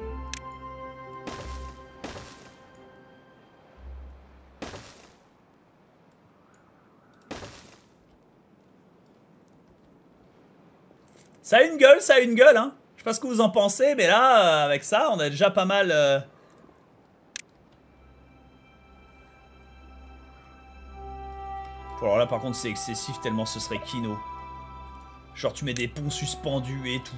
Ça a une gueule, ça a une gueule, hein. Je sais pas ce que vous en pensez, mais là, avec ça, on a déjà pas mal... Euh... Alors là, par contre, c'est excessif tellement ce serait Kino. Genre, tu mets des ponts suspendus et tout.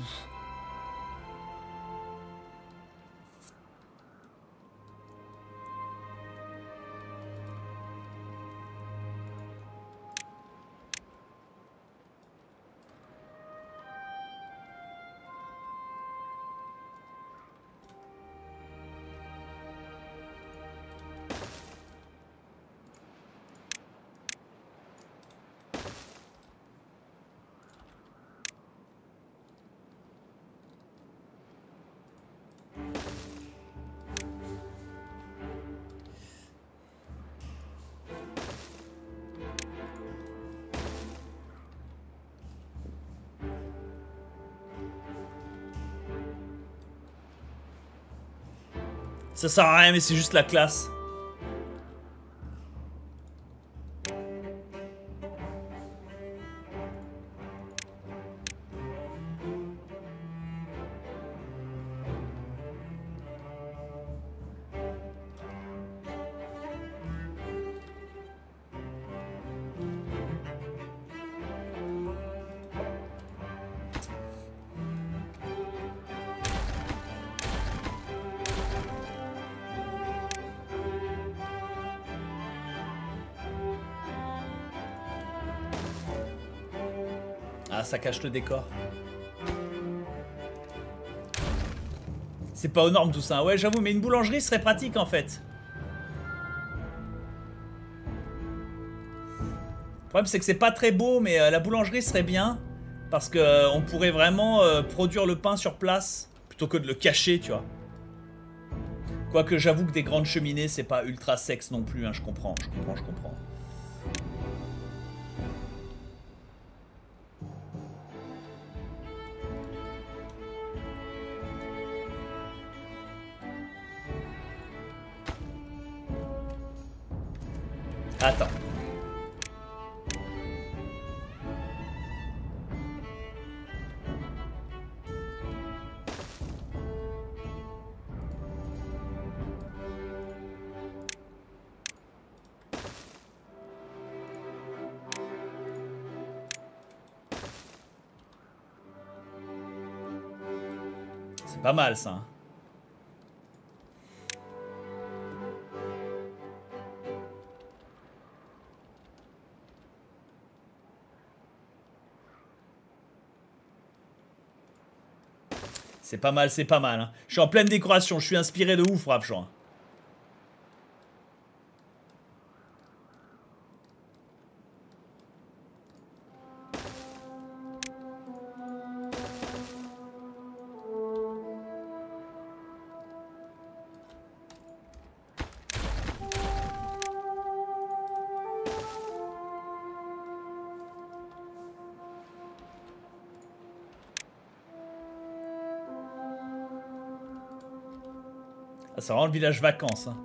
Ça sert à rien, mais c'est juste la classe. Ah, ça cache le décor. C'est pas aux normes tout ça. Ouais, j'avoue, mais une boulangerie serait pratique en fait. Le problème, c'est que c'est pas très beau, mais euh, la boulangerie serait bien. Parce que euh, on pourrait vraiment euh, produire le pain sur place plutôt que de le cacher, tu vois. Quoique j'avoue que des grandes cheminées, c'est pas ultra sexe non plus, hein, je comprends, je comprends, je comprends. Attends. C'est pas mal ça. C'est pas mal, c'est pas mal. Hein. Je suis en pleine décoration, je suis inspiré de ouf, Rapchon. Ah, c'est vraiment le village vacances. Hein.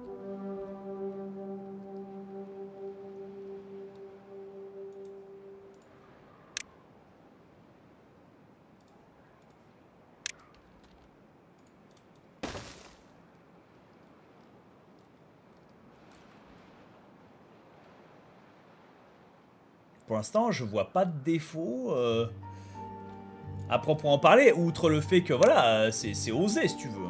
Pour l'instant, je vois pas de défaut euh, à proprement parler, outre le fait que voilà, c'est osé si tu veux.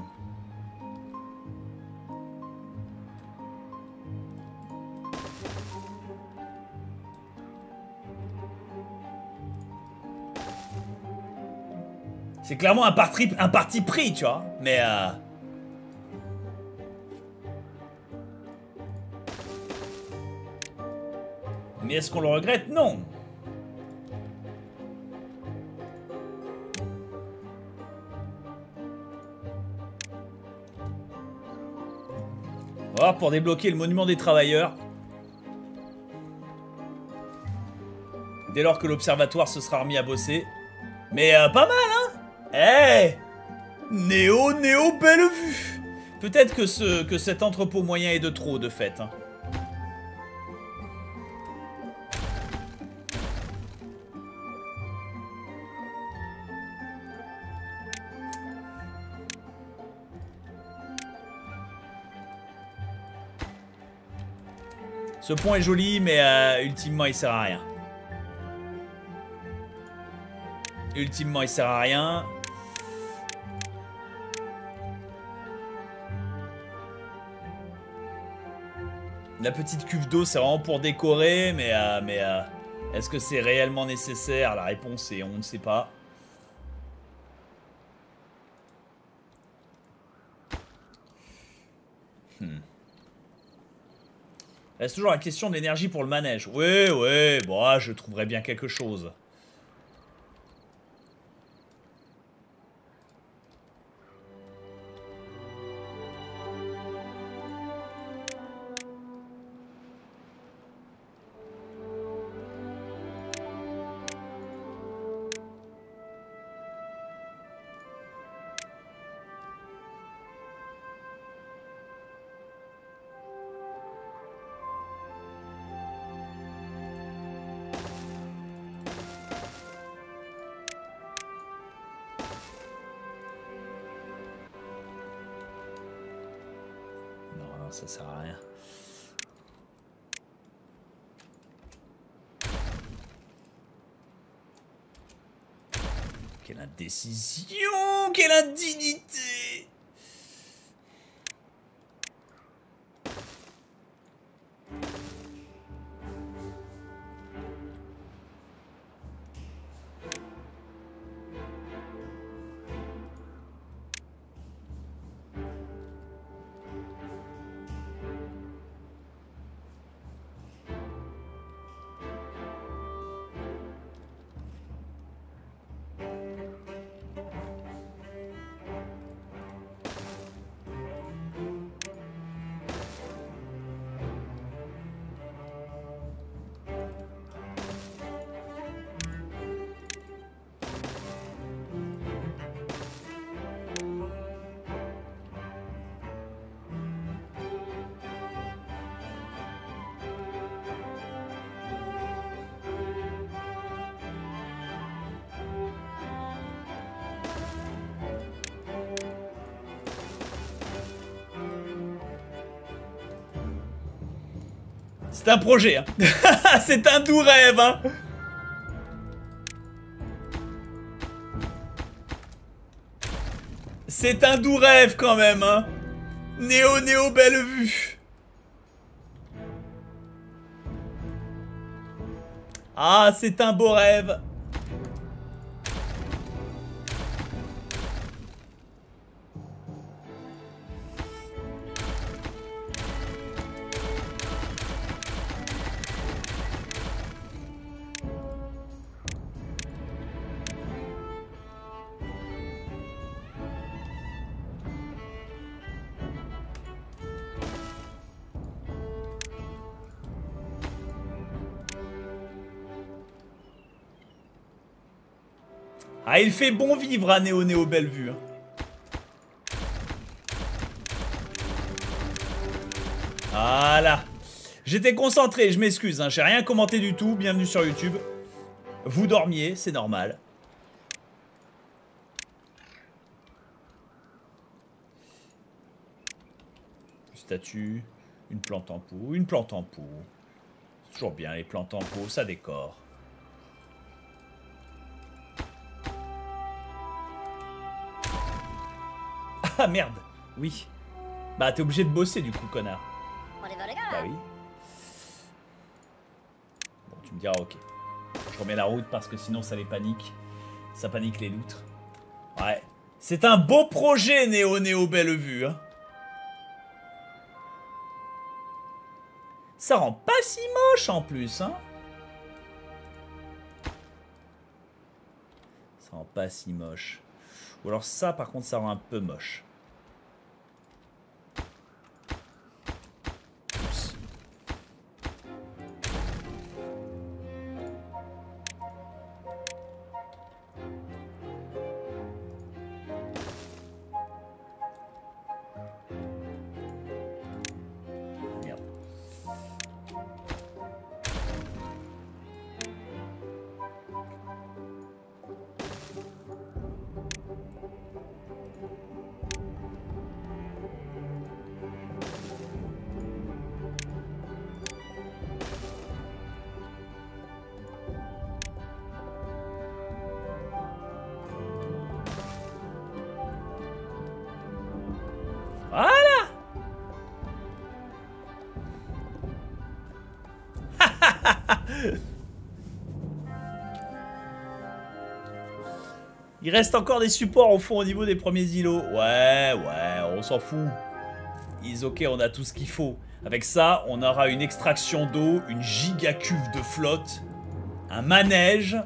C'est clairement un parti, un parti pris, tu vois. Mais euh... Mais est-ce qu'on le regrette? Non. Voilà, pour débloquer le monument des travailleurs. Dès lors que l'observatoire se sera remis à bosser. Mais euh, pas mal, hein. Eh hey, Néo, Néo, belle vue. Peut-être que, ce, que cet entrepôt moyen est de trop, de fait. Hein. Ce pont est joli, mais euh, ultimement, il sert à rien. Ultimement, il sert à rien. La petite cuve d'eau, c'est vraiment pour décorer, mais, euh, mais euh, est-ce que c'est réellement nécessaire? La réponse est on ne sait pas. Hmm. Reste toujours la question de l'énergie pour le manège. Ouais, ouais, bon, ah, je trouverai bien quelque chose. Ça sert à rien. Quelle indécision! Quelle indignité! C'est un projet, hein. C'est un doux rêve, hein. C'est un doux rêve quand même, hein. Néo, Néo, belle vue. Ah, c'est un beau rêve. Ah, il fait bon vivre à Néo Néo Bellevue. Hein. Voilà. J'étais concentré, je m'excuse. Hein. J'ai rien commenté du tout. Bienvenue sur YouTube. Vous dormiez, c'est normal. Une statue, une plante en pot, une plante en pot. C'est toujours bien les plantes en pot, ça décore. Ah merde, oui. Bah t'es obligé de bosser du coup, connard. Bah oui. Bon, tu me diras ok. Je remets la route parce que sinon ça les panique. Ça panique les loutres. Ouais. C'est un beau projet, Néo Néo Bellevue. Hein. Ça rend pas si moche en plus, hein. Ça rend pas si moche. Ou alors ça, par contre, ça rend un peu moche. Oups. Merde. Voilà. Il reste encore des supports au fond au niveau des premiers îlots. Ouais, ouais, on s'en fout. Is ok, on a tout ce qu'il faut. Avec ça, on aura une extraction d'eau, une giga cuve de flotte, un manège.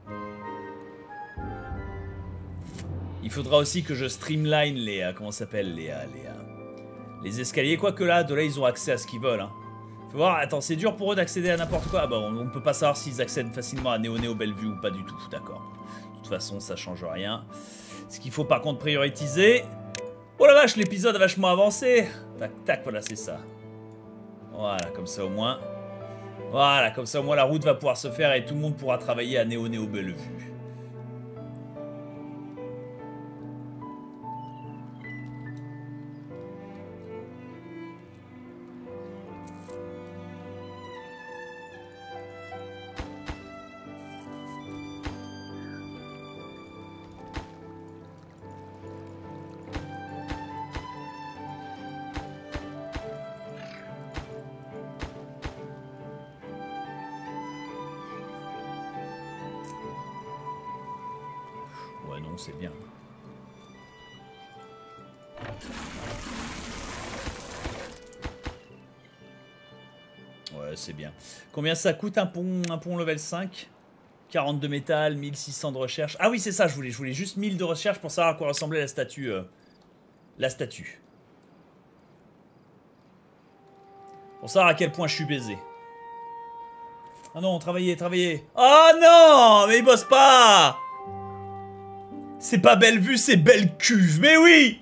Il faudra aussi que je streamline les... Euh, comment ça s'appelle les, euh, les, euh, les escaliers. Quoique là, de là, ils ont accès à ce qu'ils veulent. Hein. Faut voir, attends, c'est dur pour eux d'accéder à n'importe quoi. Ah bah, on ne peut pas savoir s'ils accèdent facilement à Néo Néo Bellevue ou pas du tout. D'accord. De toute façon, ça change rien. Ce qu'il faut par contre prioriser... Oh la vache, l'épisode a vachement avancé. Tac, tac, voilà, c'est ça. Voilà, comme ça au moins. Voilà, comme ça au moins la route va pouvoir se faire et tout le monde pourra travailler à Néo Néo Bellevue. Ouais, non, c'est bien. Ouais, c'est bien. Combien ça coûte un pont, un pont level cinq? quarante de métal, mille six cents de recherche. Ah oui, c'est ça, je voulais, je voulais juste mille de recherche pour savoir à quoi ressemblait la statue. Euh, la statue. Pour savoir à quel point je suis baisé. Ah non, travaillez, travaillez. Oh non, mais il bosse pas. C'est pas Bellevue, c'est belle cuve, mais oui.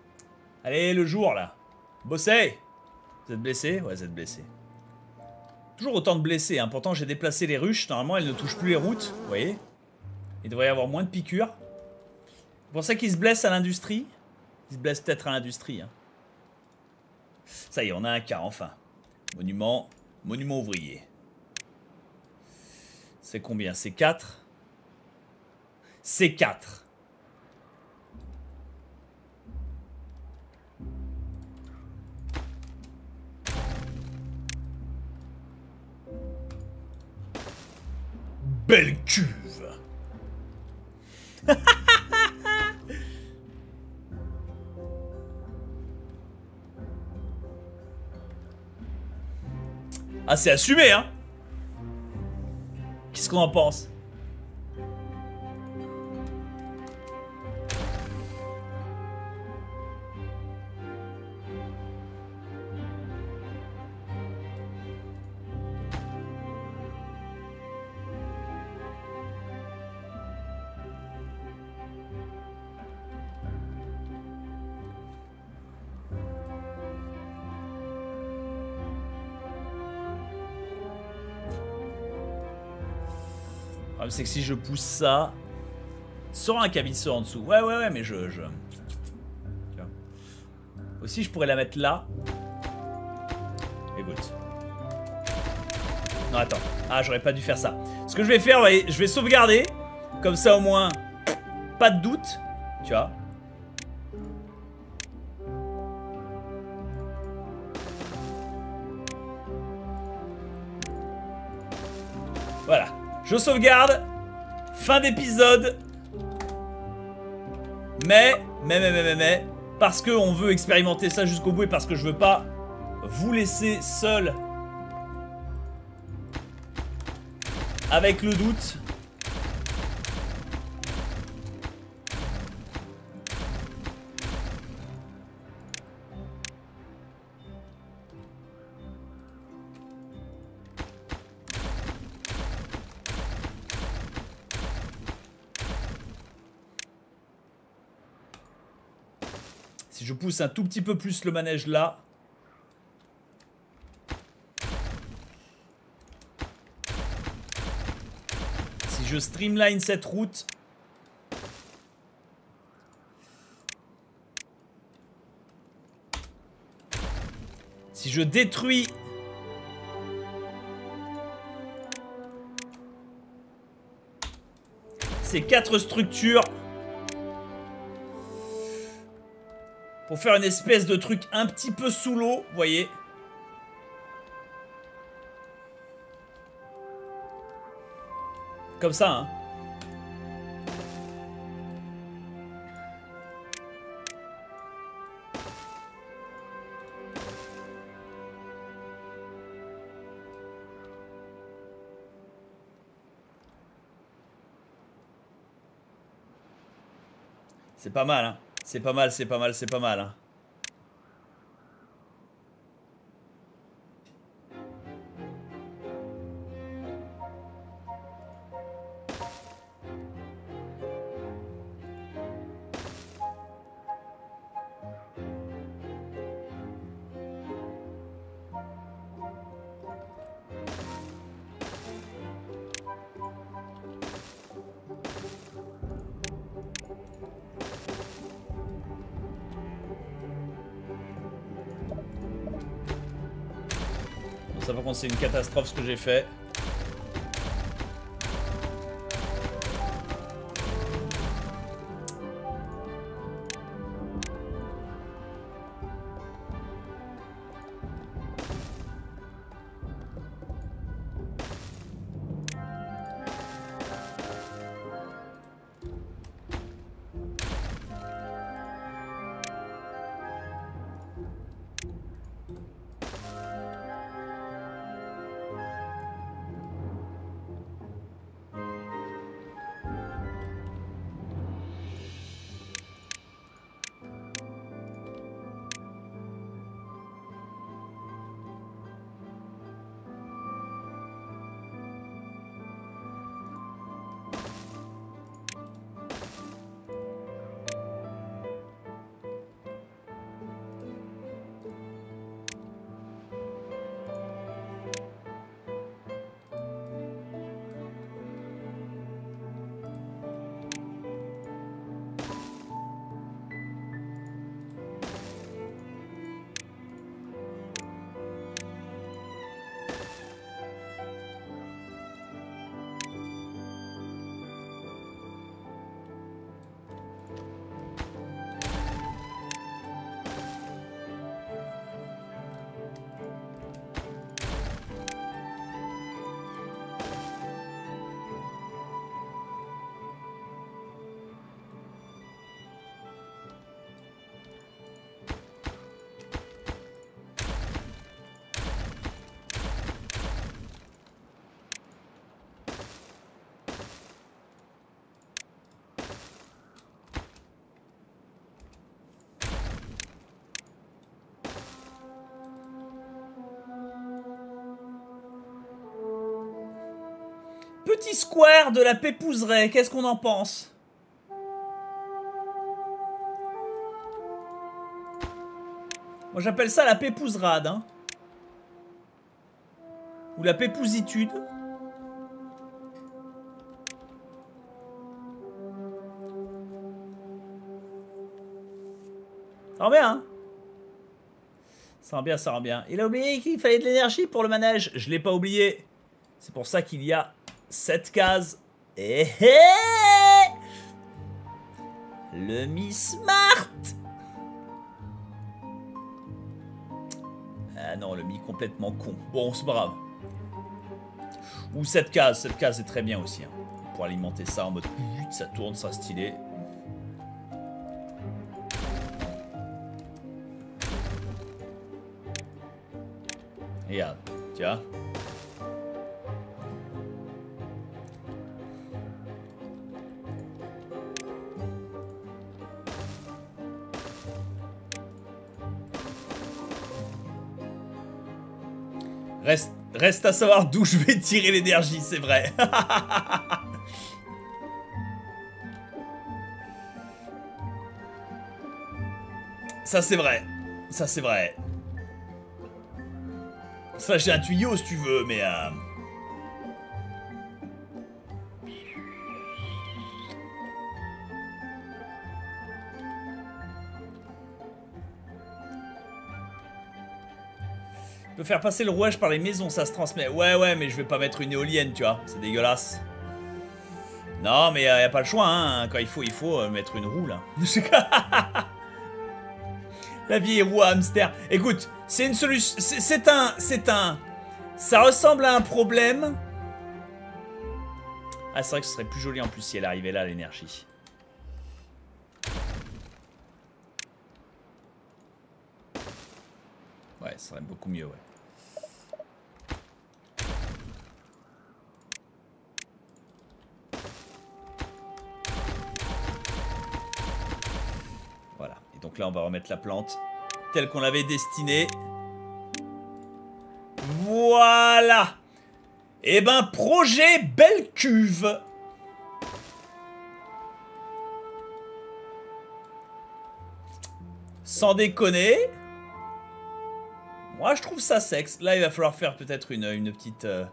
Allez, le jour, là. Bossez. Vous êtes blessé? Ouais, vous êtes blessé. Toujours autant de blessés, hein. Pourtant j'ai déplacé les ruches. Normalement elles ne touchent plus les routes. Vous voyez? Il devrait y avoir moins de piqûres. C'est pour ça qu'ils se blessent à l'industrie. Ils se blessent peut-être à l'industrie. Hein. Ça y est, on a un cas, enfin. Monument. Monument ouvrier. C'est combien? C'est quatre. C'est quatre. Belle cuve. Ah, c'est assumé, hein. Qu'est-ce qu'on en pense? C'est que si je pousse ça, sur un cabisseau en dessous. Ouais, ouais, ouais, mais je, je... Aussi, je pourrais la mettre là. Écoute. Non, attends. Ah, j'aurais pas dû faire ça. Ce que je vais faire, ouais, je vais sauvegarder. Comme ça, au moins, pas de doute. Tu vois. Voilà. Je sauvegarde. Fin d'épisode. Mais, mais, mais, mais, mais, mais, parce qu'on veut expérimenter ça jusqu'au bout et parce que je veux pas vous laisser seul avec le doute. Si je pousse un tout petit peu plus le manège là. Si je streamline cette route. Si je détruis ces quatre structures. Pour faire une espèce de truc un petit peu sous l'eau, vous voyez. Comme ça, hein. C'est pas mal, hein. C'est pas mal, c'est pas mal, c'est pas mal, hein. Ça, par contre, c'est une catastrophe ce que j'ai fait. petit square de la Pépouserie, qu'est-ce qu'on en pense? Moi j'appelle ça la Pépouserade, hein. Ou la Pépousitude. Ça rend bien, hein. Ça rend bien, ça rend bien. Il a oublié qu'il fallait de l'énergie pour le manège. Je l'ai pas oublié. C'est pour ça qu'il y a cette case. Eh eh, le Miss Smart. Ah non, le Mi complètement con. Bon, c'est pas grave. Ou cette case. Cette case est très bien aussi, hein. Pour alimenter ça en mode... Ça tourne, ça stylé. Regarde, tu vois. Reste, reste à savoir d'où je vais tirer l'énergie, c'est vrai. Ça c'est vrai. Ça c'est vrai. Ça j'ai un tuyau si tu veux, mais... Euh... Je peux faire passer le rouage par les maisons, ça se transmet. Ouais, ouais, mais je vais pas mettre une éolienne, tu vois. C'est dégueulasse. Non, mais il euh, n'y a pas le choix, hein. Quand il faut, il faut euh, mettre une roue, là. La vieille roue à hamster. Écoute, c'est une solution... C'est un... C'est un... Ça ressemble à un problème. Ah, c'est vrai que ce serait plus joli en plus si elle arrivait là, l'énergie. Ouais, ça serait beaucoup mieux, ouais. Voilà. Et donc là, on va remettre la plante telle qu'on l'avait destinée. Voilà. Et ben, projet belle cuve. Sans déconner. Moi, je trouve ça sexe. Là, il va falloir faire peut-être une, une petite... Euh...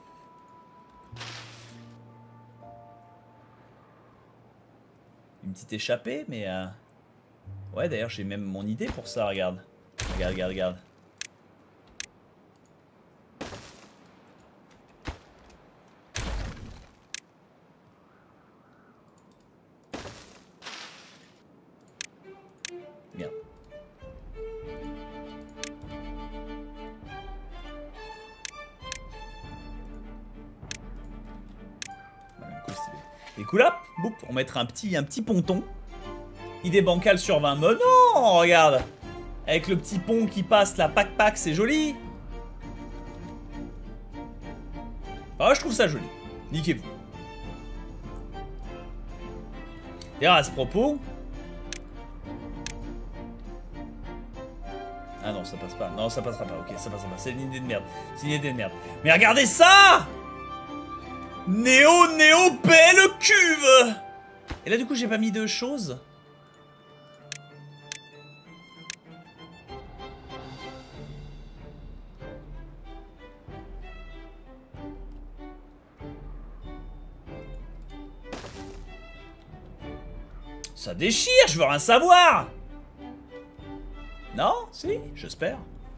Une petite échappée, mais... Euh... Ouais, d'ailleurs, j'ai même mon idée pour ça, regarde. Regarde, regarde, regarde. Merde. Et cool up, boum, on mettra un petit, un petit ponton. Idée bancale sur vingt. Mais non, regarde. Avec le petit pont qui passe, la pac pac, c'est joli. Ah, je trouve ça joli. Niquez-vous. D'ailleurs, à ce propos... Ah non, ça passe pas. Non, ça passera pas. Ok, ça passera pas. C'est une idée de merde. C'est une idée de merde. Mais regardez ça! Néo, néo, belle cuve! Et là, du coup, j'ai pas mis deux choses. Ça déchire, je veux rien savoir! Non? Si? J'espère.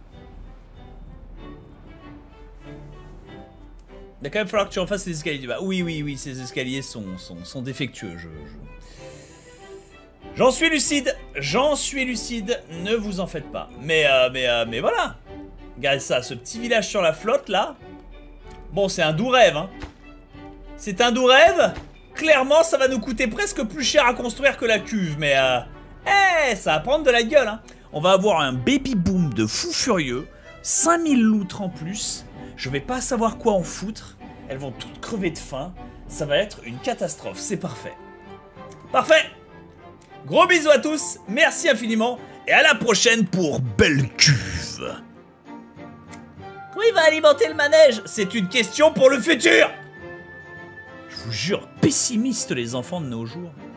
Il va quand même falloir que tu refasses les escaliers du bas. Oui, oui, oui, ces escaliers sont, sont, sont défectueux. Je, je... J'en suis lucide. J'en suis lucide. Ne vous en faites pas. Mais, euh, mais, euh, mais voilà. Regardez ça, ce petit village sur la flotte, là. Bon, c'est un doux rêve, hein. C'est un doux rêve. Clairement, ça va nous coûter presque plus cher à construire que la cuve. Mais, euh... eh, hey, ça va prendre de la gueule, hein. On va avoir un baby boom de fou furieux. cinq mille loutres en plus. Je vais pas savoir quoi en foutre. Elles vont toutes crever de faim. Ça va être une catastrophe. C'est parfait. Parfait. Gros bisous à tous. Merci infiniment. Et à la prochaine pour Belle Cuve. Comment il va alimenter le manège? C'est une question pour le futur. vous jure, pessimistes les enfants de nos jours.